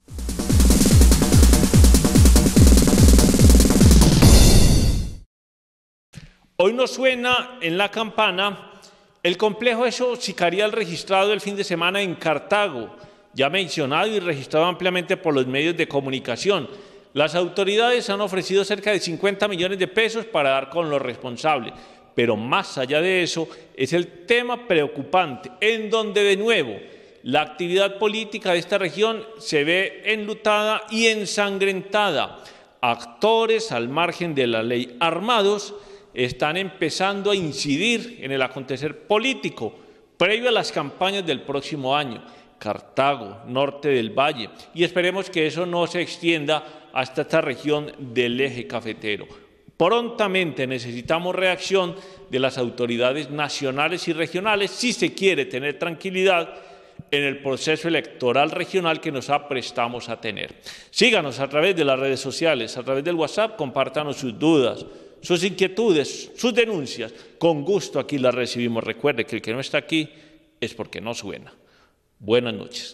Hoy nos suena en la campana el complejo hecho sicarial registrado el fin de semana en Cartago, ya mencionado y registrado ampliamente por los medios de comunicación. Las autoridades han ofrecido cerca de cincuenta millones de pesos para dar con los responsables, pero más allá de eso es el tema preocupante, en donde de nuevo la actividad política de esta región se ve enlutada y ensangrentada. Actores al margen de la ley armados están empezando a incidir en el acontecer político previo a las campañas del próximo año. Cartago, norte del Valle, y esperemos que eso no se extienda hasta esta región del eje cafetero. Prontamente necesitamos reacción de las autoridades nacionales y regionales si se quiere tener tranquilidad en el proceso electoral regional que nos aprestamos a tener. Síganos a través de las redes sociales, a través del WhatsApp, compártanos sus dudas, sus inquietudes, sus denuncias. Con gusto aquí las recibimos. Recuerde que el que no está aquí es porque no suena. Buenas noches.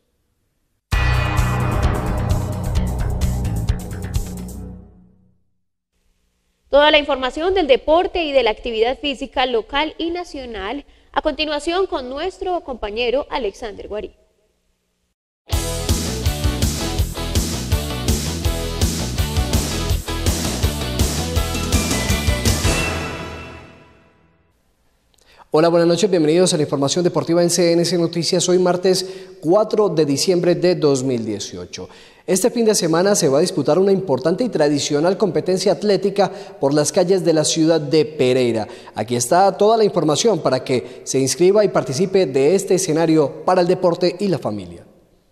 Toda la información del deporte y de la actividad física local y nacional a continuación con nuestro compañero Alexander Guarí. Hola, buenas noches, bienvenidos a la información deportiva en C N C Noticias. Hoy martes cuatro de diciembre de dos mil dieciocho. Este fin de semana se va a disputar una importante y tradicional competencia atlética por las calles de la ciudad de Pereira. Aquí está toda la información para que se inscriba y participe de este escenario para el deporte y la familia.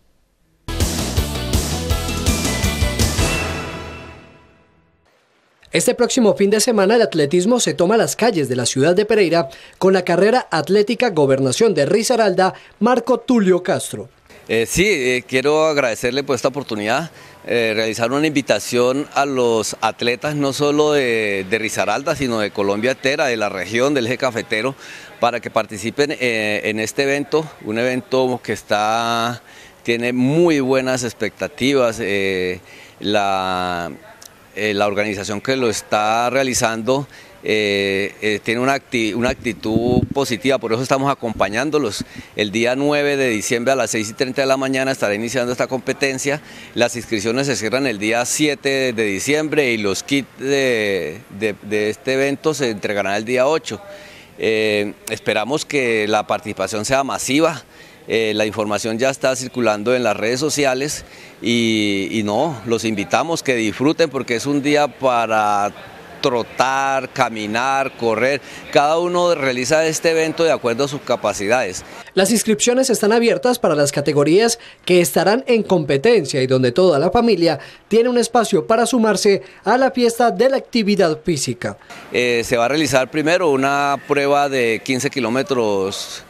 Este próximo fin de semana el atletismo se toma las calles de la ciudad de Pereira con la carrera atlética Gobernación de Risaralda, Marco Tulio Castro. Eh, sí, eh, quiero agradecerle por esta oportunidad, eh, realizar una invitación a los atletas no solo de, de Risaralda, sino de Colombia entera, de la región, del eje cafetero, para que participen eh, en este evento, un evento que está, tiene muy buenas expectativas. Eh, la... Eh, la organización que lo está realizando eh, eh, tiene una, acti una actitud positiva, por eso estamos acompañándolos. El día nueve de diciembre a las seis y treinta de la mañana estará iniciando esta competencia. Las inscripciones se cierran el día siete de diciembre y los kits de, de, de este evento se entregarán el día ocho. Eh, esperamos que la participación sea masiva. Eh, la información ya está circulando en las redes sociales y, y no, los invitamos que disfruten porque es un día para trotar, caminar, correr. Cada uno realiza este evento de acuerdo a sus capacidades. Las inscripciones están abiertas para las categorías que estarán en competencia y donde toda la familia tiene un espacio para sumarse a la fiesta de la actividad física. Eh, se va a realizar primero una prueba de quince kilómetros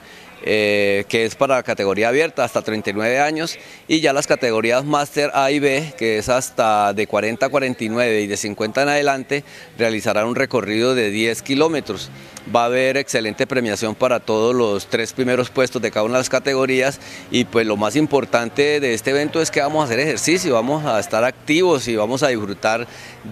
Eh, que es para la categoría abierta hasta treinta y nueve años, y ya las categorías máster A y B, que es hasta de cuarenta a cuarenta y nueve y de cincuenta en adelante, realizarán un recorrido de diez kilómetros. Va a haber excelente premiación para todos los tres primeros puestos de cada una de las categorías, y pues lo más importante de este evento es que vamos a hacer ejercicio, vamos a estar activos y vamos a disfrutar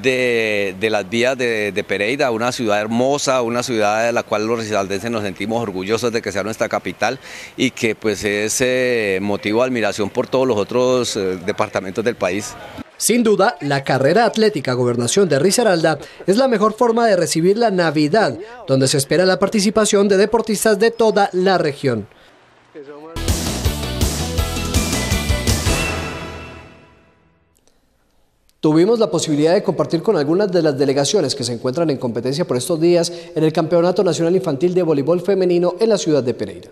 de, de las vías de, de Pereira, una ciudad hermosa, una ciudad de la cual los risaraldenses nos sentimos orgullosos de que sea nuestra capital y que pues es eh, motivo de admiración por todos los otros eh, departamentos del país. Sin duda, la carrera atlética Gobernación de Risaralda es la mejor forma de recibir la Navidad, donde se espera la participación de deportistas de toda la región. Tuvimos la posibilidad de compartir con algunas de las delegaciones que se encuentran en competencia por estos días en el Campeonato Nacional Infantil de Voleibol Femenino en la ciudad de Pereira.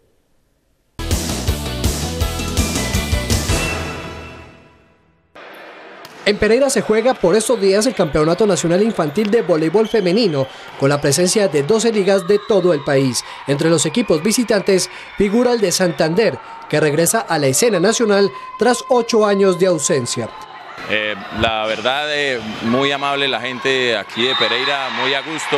En Pereira se juega por estos días el Campeonato Nacional Infantil de Voleibol Femenino, con la presencia de doce ligas de todo el país. Entre los equipos visitantes figura el de Santander, que regresa a la escena nacional tras ocho años de ausencia. Eh, la verdad, eh, muy amable la gente aquí de Pereira, muy a gusto,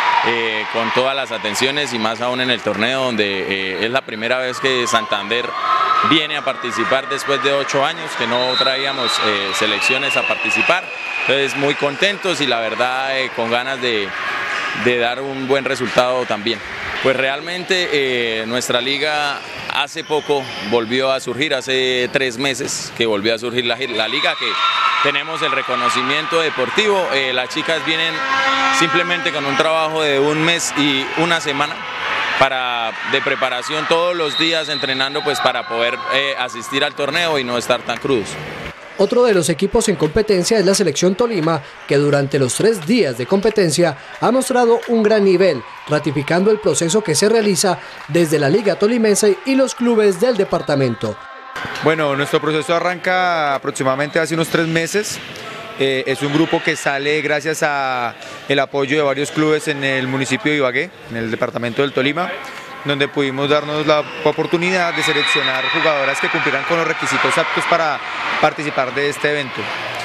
eh, con todas las atenciones y más aún en el torneo donde eh, es la primera vez que Santander viene a participar después de ocho años que no traíamos eh, selecciones a participar. Entonces muy contentos y la verdad eh, con ganas de, de dar un buen resultado también. Pues realmente eh, nuestra liga hace poco volvió a surgir, hace tres meses que volvió a surgir la, la liga, que tenemos el reconocimiento deportivo. Eh, las chicas vienen simplemente con un trabajo de un mes y una semana para, de preparación todos los días entrenando pues para poder eh, asistir al torneo y no estar tan crudos. Otro de los equipos en competencia es la Selección Tolima, que durante los tres días de competencia ha mostrado un gran nivel, ratificando el proceso que se realiza desde la Liga Tolimense y los clubes del departamento. Bueno, nuestro proceso arranca aproximadamente hace unos tres meses. Eh, es un grupo que sale gracias al apoyo de varios clubes en el municipio de Ibagué, en el departamento del Tolima, donde pudimos darnos la oportunidad de seleccionar jugadoras que cumplieran con los requisitos aptos para participar de este evento.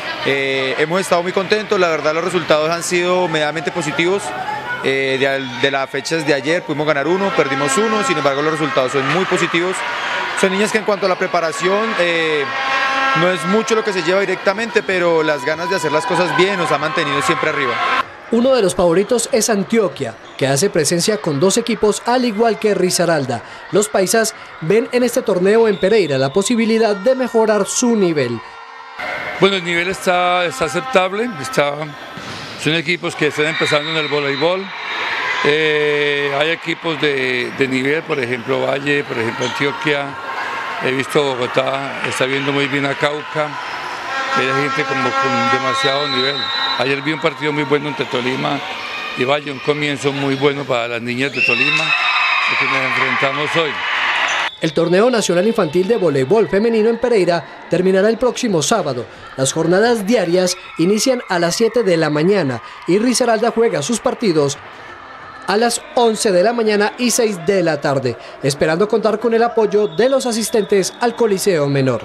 Eh, hemos estado muy contentos, la verdad los resultados han sido medianamente positivos. Eh, de, de las fechas de ayer pudimos ganar uno, perdimos uno, sin embargo los resultados son muy positivos. Son niñas que en cuanto a la preparación eh, no es mucho lo que se lleva directamente, pero las ganas de hacer las cosas bien nos ha mantenido siempre arriba. Uno de los favoritos es Antioquia, que hace presencia con dos equipos al igual que Risaralda. Los paisas ven en este torneo en Pereira la posibilidad de mejorar su nivel. Bueno, el nivel está, está aceptable, está, son equipos que están empezando en el voleibol. Eh, hay equipos de, de nivel, por ejemplo Valle, por ejemplo Antioquia, he visto Bogotá, está viendo muy bien a Cauca, hay gente como con demasiado nivel. Ayer vi un partido muy bueno entre Tolima y Valle, un comienzo muy bueno para las niñas de Tolima, que nos enfrentamos hoy. El torneo nacional infantil de voleibol femenino en Pereira terminará el próximo sábado. Las jornadas diarias inician a las siete de la mañana y Risaralda juega sus partidos a las once de la mañana y seis de la tarde, esperando contar con el apoyo de los asistentes al Coliseo Menor.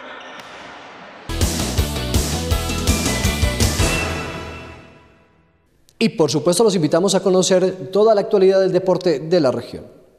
Y por supuesto los invitamos a conocer toda la actualidad del deporte de la región.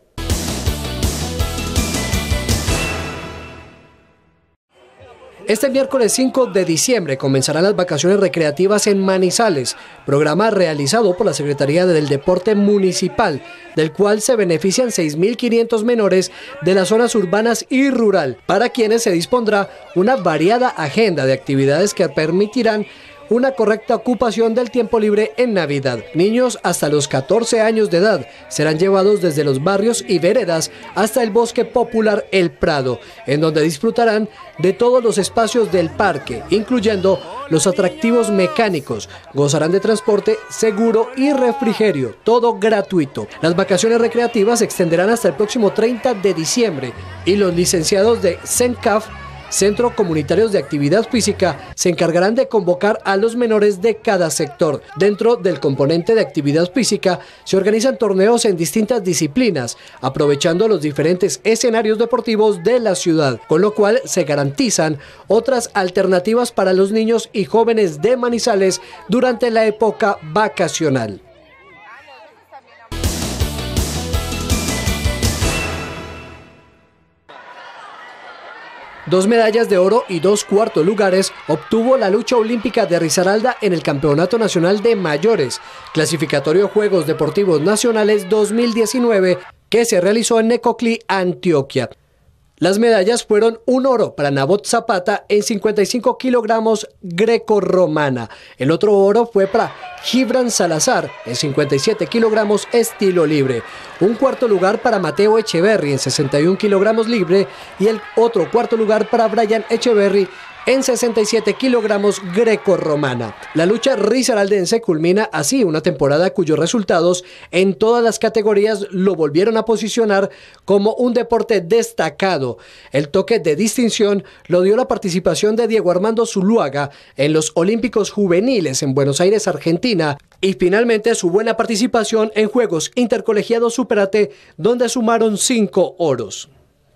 Este miércoles cinco de diciembre comenzarán las vacaciones recreativas en Manizales, programa realizado por la Secretaría del Deporte Municipal, del cual se benefician seis mil quinientos menores de las zonas urbanas y rural, para quienes se dispondrá una variada agenda de actividades que permitirán una correcta ocupación del tiempo libre en Navidad. Niños hasta los catorce años de edad serán llevados desde los barrios y veredas hasta el bosque popular El Prado, en donde disfrutarán de todos los espacios del parque, incluyendo los atractivos mecánicos. Gozarán de transporte seguro y refrigerio, todo gratuito. Las vacaciones recreativas se extenderán hasta el próximo treinta de diciembre y los licenciados de CENCAF, Centro Comunitarios de Actividad Física, se encargarán de convocar a los menores de cada sector. Dentro del componente de actividad física se organizan torneos en distintas disciplinas, aprovechando los diferentes escenarios deportivos de la ciudad, con lo cual se garantizan otras alternativas para los niños y jóvenes de Manizales durante la época vacacional. Dos medallas de oro y dos cuartos lugares obtuvo la lucha olímpica de Risaralda en el Campeonato Nacional de Mayores, clasificatorio Juegos Deportivos Nacionales dos mil diecinueve, que se realizó en Necoclí, Antioquia. Las medallas fueron un oro para Nabot Zapata en cincuenta y cinco kilogramos greco-romana. El otro oro fue para Gibran Salazar en cincuenta y siete kilogramos estilo libre. Un cuarto lugar para Mateo Echeverry en sesenta y un kilogramos libre y el otro cuarto lugar para Brian Echeverry en sesenta y siete kilogramos greco-romana. La lucha risaraldense culmina así una temporada cuyos resultados en todas las categorías lo volvieron a posicionar como un deporte destacado. El toque de distinción lo dio la participación de Diego Armando Zuluaga en los Olímpicos Juveniles en Buenos Aires, Argentina, y finalmente su buena participación en Juegos Intercolegiados Superate, donde sumaron cinco oros.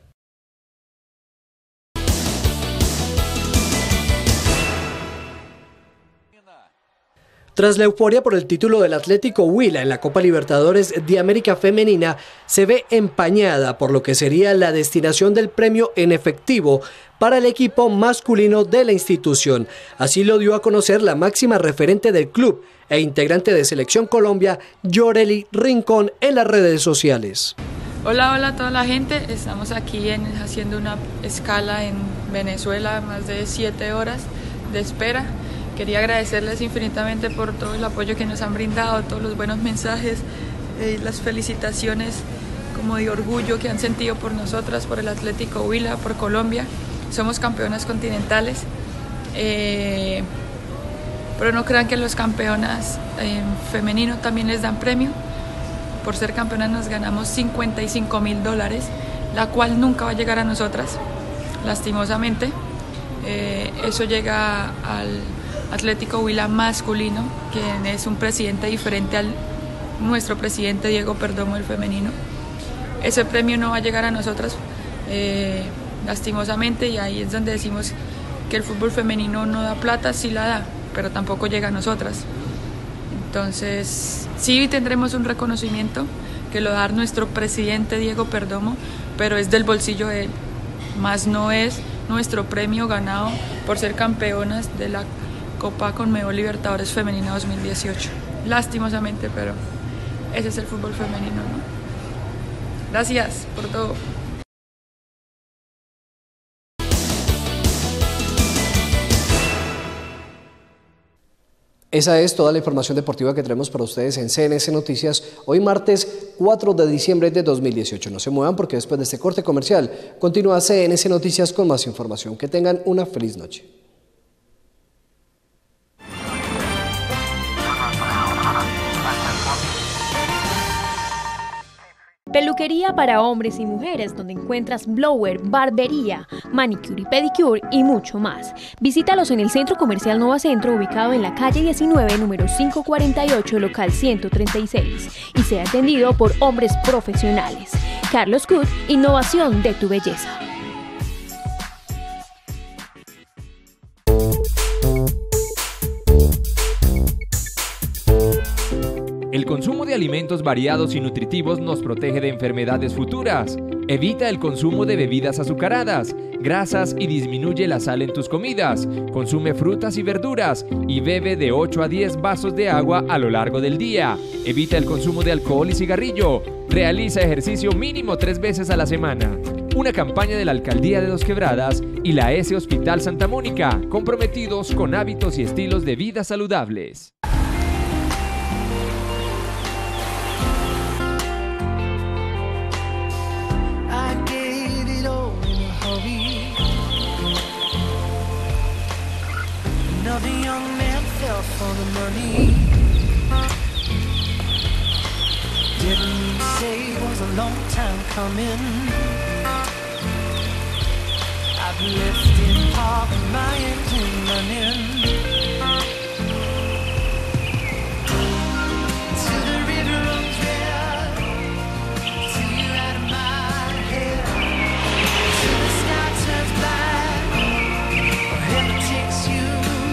Tras la euforia por el título del Atlético Huila en la Copa Libertadores de América Femenina, se ve empañada por lo que sería la destinación del premio en efectivo para el equipo masculino de la institución. Así lo dio a conocer la máxima referente del club e integrante de Selección Colombia, Yoreli Rincón, en las redes sociales. Hola, hola a toda la gente. Estamos aquí en, haciendo una escala en Venezuela, más de siete horas de espera. Quería agradecerles infinitamente por todo el apoyo que nos han brindado, todos los buenos mensajes, eh, las felicitaciones como de orgullo que han sentido por nosotras, por el Atlético Huila, por Colombia. Somos campeonas continentales, eh, pero no crean que los campeonas eh, femenino también les dan premio. Por ser campeonas nos ganamos cincuenta y cinco mil dólares, la cual nunca va a llegar a nosotras, lastimosamente. Eh, eso llega al Atlético Huila masculino, quien es un presidente diferente al nuestro presidente Diego Perdomo, el femenino. Ese premio no va a llegar a nosotras, eh, lastimosamente, y ahí es donde decimos que el fútbol femenino no da plata, sí la da, pero tampoco llega a nosotras. Entonces, sí tendremos un reconocimiento que lo da nuestro presidente Diego Perdomo, pero es del bolsillo de él, más no es nuestro premio ganado por ser campeonas de la Copa Conmebol Libertadores Femenina dos mil dieciocho. Lastimosamente, pero ese es el fútbol femenino, ¿no? Gracias por todo. Esa es toda la información deportiva que traemos para ustedes en C N S Noticias, hoy martes cuatro de diciembre de dos mil dieciocho. No se muevan porque después de este corte comercial continúa C N S Noticias con más información. Que tengan una feliz noche. Peluquería para hombres y mujeres, donde encuentras blower, barbería, manicure y pedicure y mucho más. Visítalos en el Centro Comercial Nova Centro, ubicado en la calle diecinueve, número quinientos cuarenta y ocho, local ciento treinta y seis, y sea atendido por hombres profesionales. Carlos Cut, innovación de tu belleza. El consumo de alimentos variados y nutritivos nos protege de enfermedades futuras. Evita el consumo de bebidas azucaradas, grasas y disminuye la sal en tus comidas. Consume frutas y verduras y bebe de ocho a diez vasos de agua a lo largo del día. Evita el consumo de alcohol y cigarrillo. Realiza ejercicio mínimo tres veces a la semana. Una campaña de la Alcaldía de Dos Quebradas y la S Hospital Santa Mónica, comprometidos con hábitos y estilos de vida saludables. Another young man fell for the money. Didn't say it was a long time coming. I've left in park my engine running to the river runs red, till you're out of my head, till the sky turns black, or heaven takes you.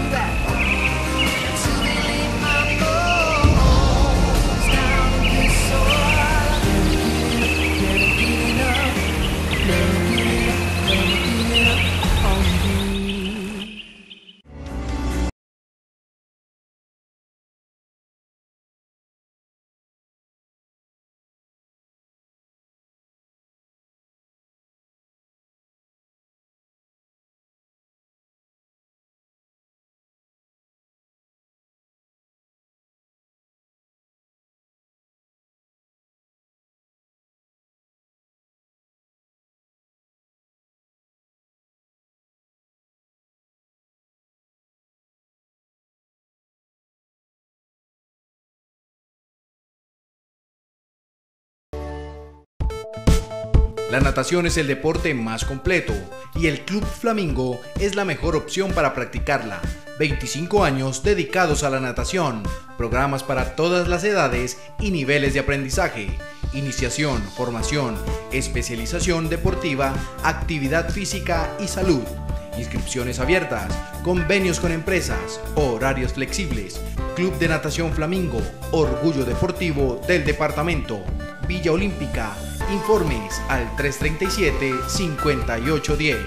La natación es el deporte más completo y el Club Flamingo es la mejor opción para practicarla. veinticinco años dedicados a la natación, programas para todas las edades y niveles de aprendizaje, iniciación, formación, especialización deportiva, actividad física y salud. Inscripciones abiertas, convenios con empresas, horarios flexibles. Club de Natación Flamingo, orgullo deportivo del departamento. Villa Olímpica. Informes al tres treinta y siete, cincuenta y ocho diez.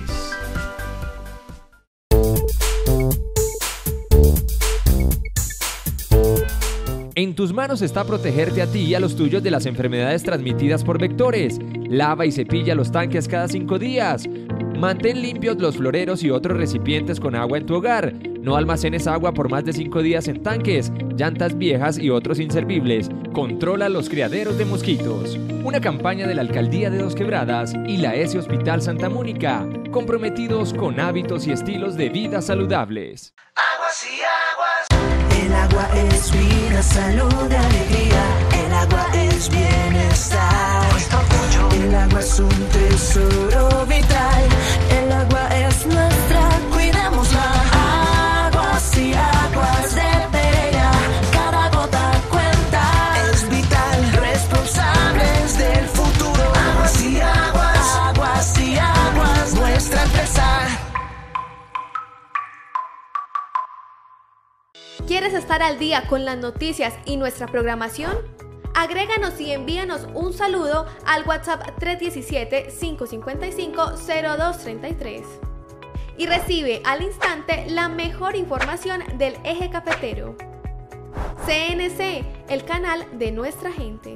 En tus manos está protegerte a ti y a los tuyos de las enfermedades transmitidas por vectores. Lava y cepilla los tanques cada cinco días. Mantén limpios los floreros y otros recipientes con agua en tu hogar. No almacenes agua por más de cinco días en tanques, llantas viejas y otros inservibles. Controla los criaderos de mosquitos. Una campaña de la Alcaldía de Dos Quebradas y la S Hospital Santa Mónica, comprometidos con hábitos y estilos de vida saludables. Aguas y aguas. El agua es vida, salud, alegría. El agua es bienestar. El agua es un tesoro vital. El agua es nuestra, cuidémosla. Aguas y aguas de Pereira. Cada gota cuenta. Es vital. Responsables del futuro. Aguas y aguas. Aguas y aguas. Nuestra empresa. ¿Quieres estar al día con las noticias y nuestra programación? Agréganos y envíanos un saludo al WhatsApp tres uno siete, cinco cinco cinco, cero dos tres tres y recibe al instante la mejor información del eje cafetero. C N C, el canal de nuestra gente.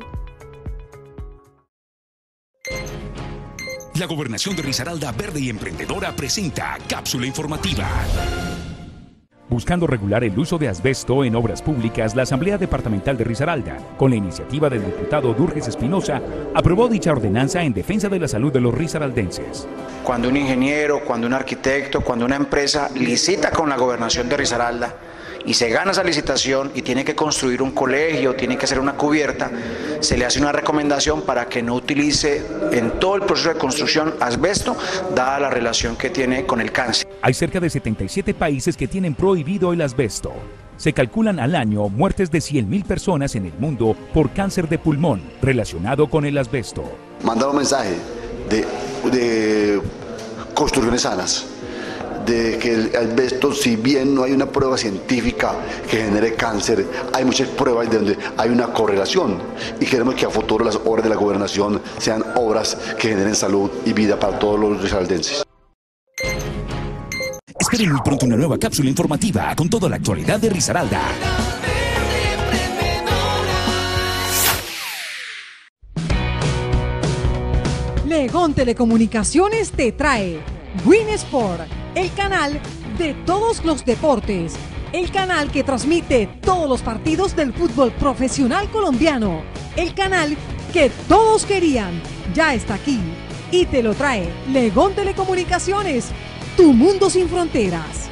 La Gobernación de Risaralda Verde y Emprendedora presenta Cápsula Informativa. Buscando regular el uso de asbesto en obras públicas, la Asamblea Departamental de Risaralda, con la iniciativa del diputado Durges Espinosa, aprobó dicha ordenanza en defensa de la salud de los risaraldenses. Cuando un ingeniero, cuando un arquitecto, cuando una empresa licita con la gobernación de Risaralda y se gana esa licitación y tiene que construir un colegio, tiene que hacer una cubierta, se le hace una recomendación para que no utilice en todo el proceso de construcción asbesto, dada la relación que tiene con el cáncer. Hay cerca de setenta y siete países que tienen prohibido el asbesto. Se calculan al año muertes de cien mil personas en el mundo por cáncer de pulmón relacionado con el asbesto. Mandar un mensaje de, de construcciones sanas, de que el asbesto, si bien no hay una prueba científica que genere cáncer, hay muchas pruebas de donde hay una correlación, y queremos que a futuro las obras de la gobernación sean obras que generen salud y vida para todos los risaraldenses. Esperen muy pronto una nueva cápsula informativa con toda la actualidad de Risaralda. Legón Telecomunicaciones te trae Win Sport, el canal de todos los deportes, el canal que transmite todos los partidos del fútbol profesional colombiano, el canal que todos querían, ya está aquí y te lo trae Legón Telecomunicaciones, tu mundo sin fronteras.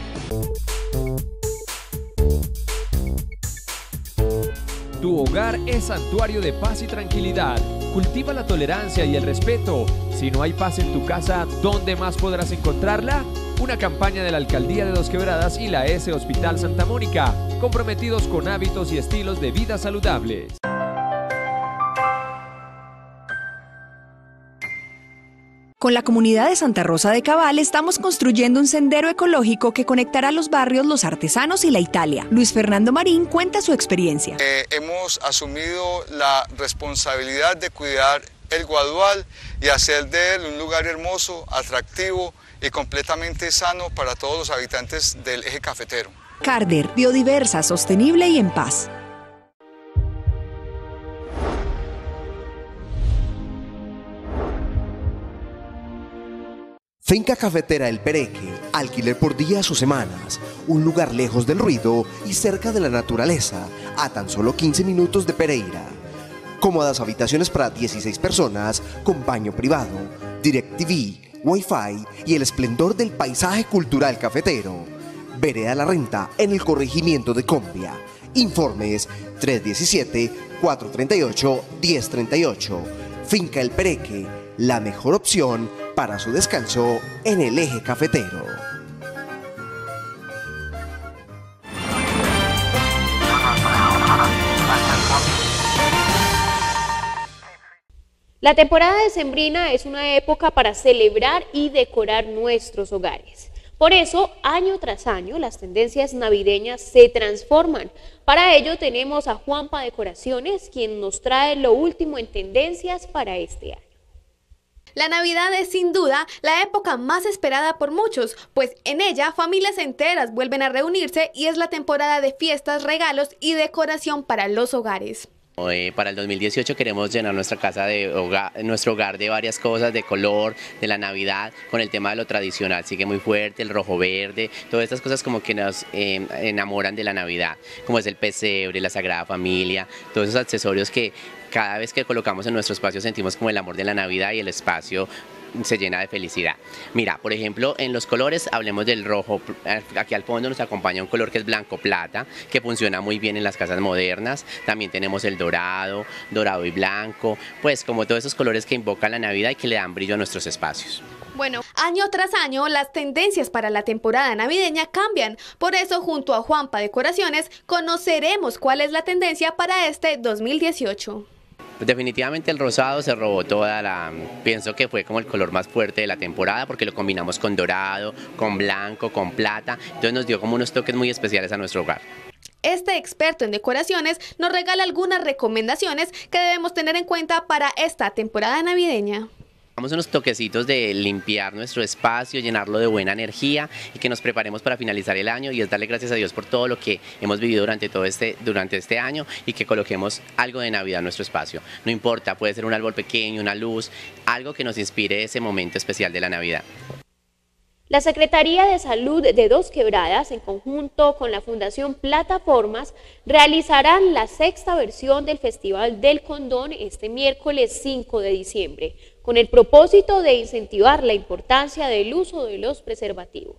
Tu hogar es santuario de paz y tranquilidad. Cultiva la tolerancia y el respeto. Si no hay paz en tu casa, ¿dónde más podrás encontrarla? Una campaña de la Alcaldía de Dos Quebradas y la S Hospital Santa Mónica, comprometidos con hábitos y estilos de vida saludables. Con la comunidad de Santa Rosa de Cabal estamos construyendo un sendero ecológico que conectará los barrios Los Artesanos y La Italia. Luis Fernando Marín cuenta su experiencia. Eh, hemos asumido la responsabilidad de cuidar el Guadual y hacer de él un lugar hermoso, atractivo y completamente sano para todos los habitantes del eje cafetero. Carder, biodiversa, sostenible y en paz. Finca Cafetera El Pereque, alquiler por días o semanas, un lugar lejos del ruido y cerca de la naturaleza, a tan solo quince minutos de Pereira. Cómodas habitaciones para dieciséis personas, con baño privado, DirecTV, Wi-Fi y el esplendor del paisaje cultural cafetero. Vereda La Renta en el corregimiento de Combia. Informes tres uno siete, cuatro tres ocho, uno cero tres ocho. Finca El Pereque, la mejor opción para su descanso en el eje cafetero. La temporada decembrina es una época para celebrar y decorar nuestros hogares. Por eso, año tras año, las tendencias navideñas se transforman. Para ello tenemos a Juanpa Decoraciones, quien nos trae lo último en tendencias para este año. La Navidad es sin duda la época más esperada por muchos, pues en ella familias enteras vuelven a reunirse y es la temporada de fiestas, regalos y decoración para los hogares. Eh, para el dos mil dieciocho queremos llenar nuestra casa de hogar, nuestro hogar de varias cosas, de color, de la Navidad, con el tema de lo tradicional, sigue muy fuerte, el rojo verde, todas estas cosas como que nos eh, enamoran de la Navidad, como es el pesebre, la Sagrada Familia, todos esos accesorios que cada vez que colocamos en nuestro espacio sentimos como el amor de la Navidad y el espacio se llena de felicidad. Mira, por ejemplo, en los colores hablemos del rojo. Aquí al fondo nos acompaña un color que es blanco plata, que funciona muy bien en las casas modernas. También tenemos el dorado, dorado y blanco, pues como todos esos colores que invocan la Navidad y que le dan brillo a nuestros espacios. Bueno, año tras año las tendencias para la temporada navideña cambian. Por eso, junto a Juanpa Decoraciones, conoceremos cuál es la tendencia para este dos mil dieciocho. Definitivamente el rosado se robó toda la, pienso que fue como el color más fuerte de la temporada porque lo combinamos con dorado, con blanco, con plata, entonces nos dio como unos toques muy especiales a nuestro hogar. Este experto en decoraciones nos regala algunas recomendaciones que debemos tener en cuenta para esta temporada navideña. Damos unos toquecitos de limpiar nuestro espacio, llenarlo de buena energía y que nos preparemos para finalizar el año y es darle gracias a Dios por todo lo que hemos vivido durante todo este, durante este año y que coloquemos algo de Navidad en nuestro espacio. No importa, puede ser un árbol pequeño, una luz, algo que nos inspire ese momento especial de la Navidad. La Secretaría de Salud de Dos Quebradas, en conjunto con la Fundación Plataformas, realizarán la sexta versión del Festival del Condón este miércoles cinco de diciembre, con el propósito de incentivar la importancia del uso de los preservativos.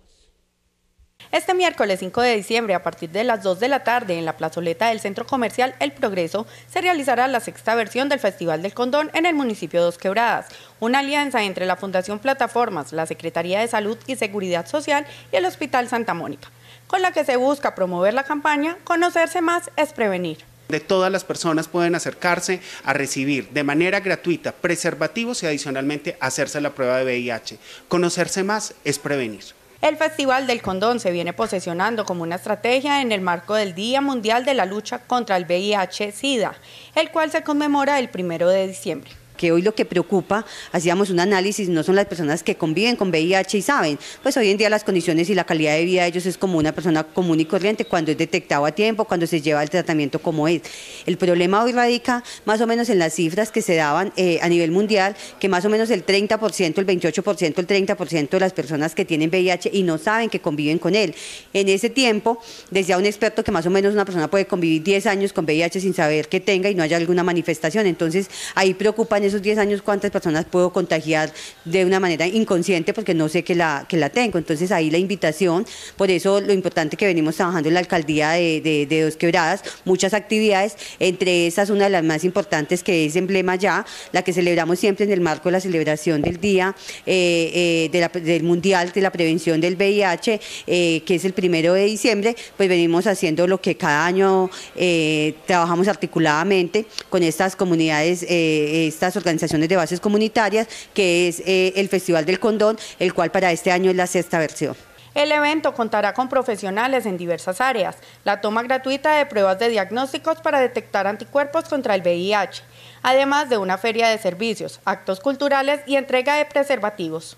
Este miércoles cinco de diciembre, a partir de las dos de la tarde, en la plazoleta del Centro Comercial El Progreso, se realizará la sexta versión del Festival del Condón en el municipio de Dos Quebradas, una alianza entre la Fundación Plataformas, la Secretaría de Salud y Seguridad Social y el Hospital Santa Mónica, con la que se busca promover la campaña Conocerse más es prevenir. De todas las personas pueden acercarse a recibir de manera gratuita preservativos y adicionalmente hacerse la prueba de V I H. Conocerse más es prevenir. El Festival del Condón se viene posesionando como una estrategia en el marco del Día Mundial de la Lucha contra el V I H SIDA, el cual se conmemora el primero de diciembre. Que hoy lo que preocupa, hacíamos un análisis, no son las personas que conviven con V I H y saben, pues hoy en día las condiciones y la calidad de vida de ellos es como una persona común y corriente cuando es detectado a tiempo, cuando se lleva el tratamiento como es. El problema hoy radica más o menos en las cifras que se daban eh, a nivel mundial, que más o menos el treinta por ciento, el veintiocho por ciento, el treinta por ciento de las personas que tienen V I H y no saben que conviven con él. En ese tiempo, decía un experto que más o menos una persona puede convivir diez años con V I H sin saber que tenga y no haya alguna manifestación, entonces ahí preocupan esos diez años cuántas personas puedo contagiar de una manera inconsciente porque no sé que la, que la tengo. Entonces ahí la invitación, por eso lo importante que venimos trabajando en la alcaldía de, de, de Dos Quebradas, muchas actividades, entre esas una de las más importantes que es Emblema Ya, la que celebramos siempre en el marco de la celebración del Día eh, eh, de la, del Mundial de la Prevención del V I H, eh, que es el primero de diciembre, pues venimos haciendo lo que cada año eh, trabajamos articuladamente con estas comunidades, eh, estas organizaciones de bases comunitarias, que es eh, el Festival del Condón, el cual para este año es la sexta versión. El evento contará con profesionales en diversas áreas, la toma gratuita de pruebas de diagnósticos para detectar anticuerpos contra el V I H, además de una feria de servicios, actos culturales y entrega de preservativos.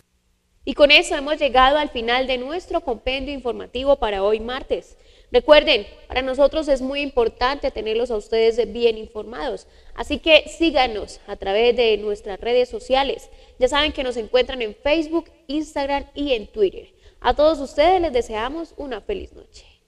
Y con eso hemos llegado al final de nuestro compendio informativo para hoy martes. Recuerden, para nosotros es muy importante tenerlos a ustedes bien informados, así que síganos a través de nuestras redes sociales. Ya saben que nos encuentran en Facebook, Instagram y en Twitter. A todos ustedes les deseamos una feliz noche.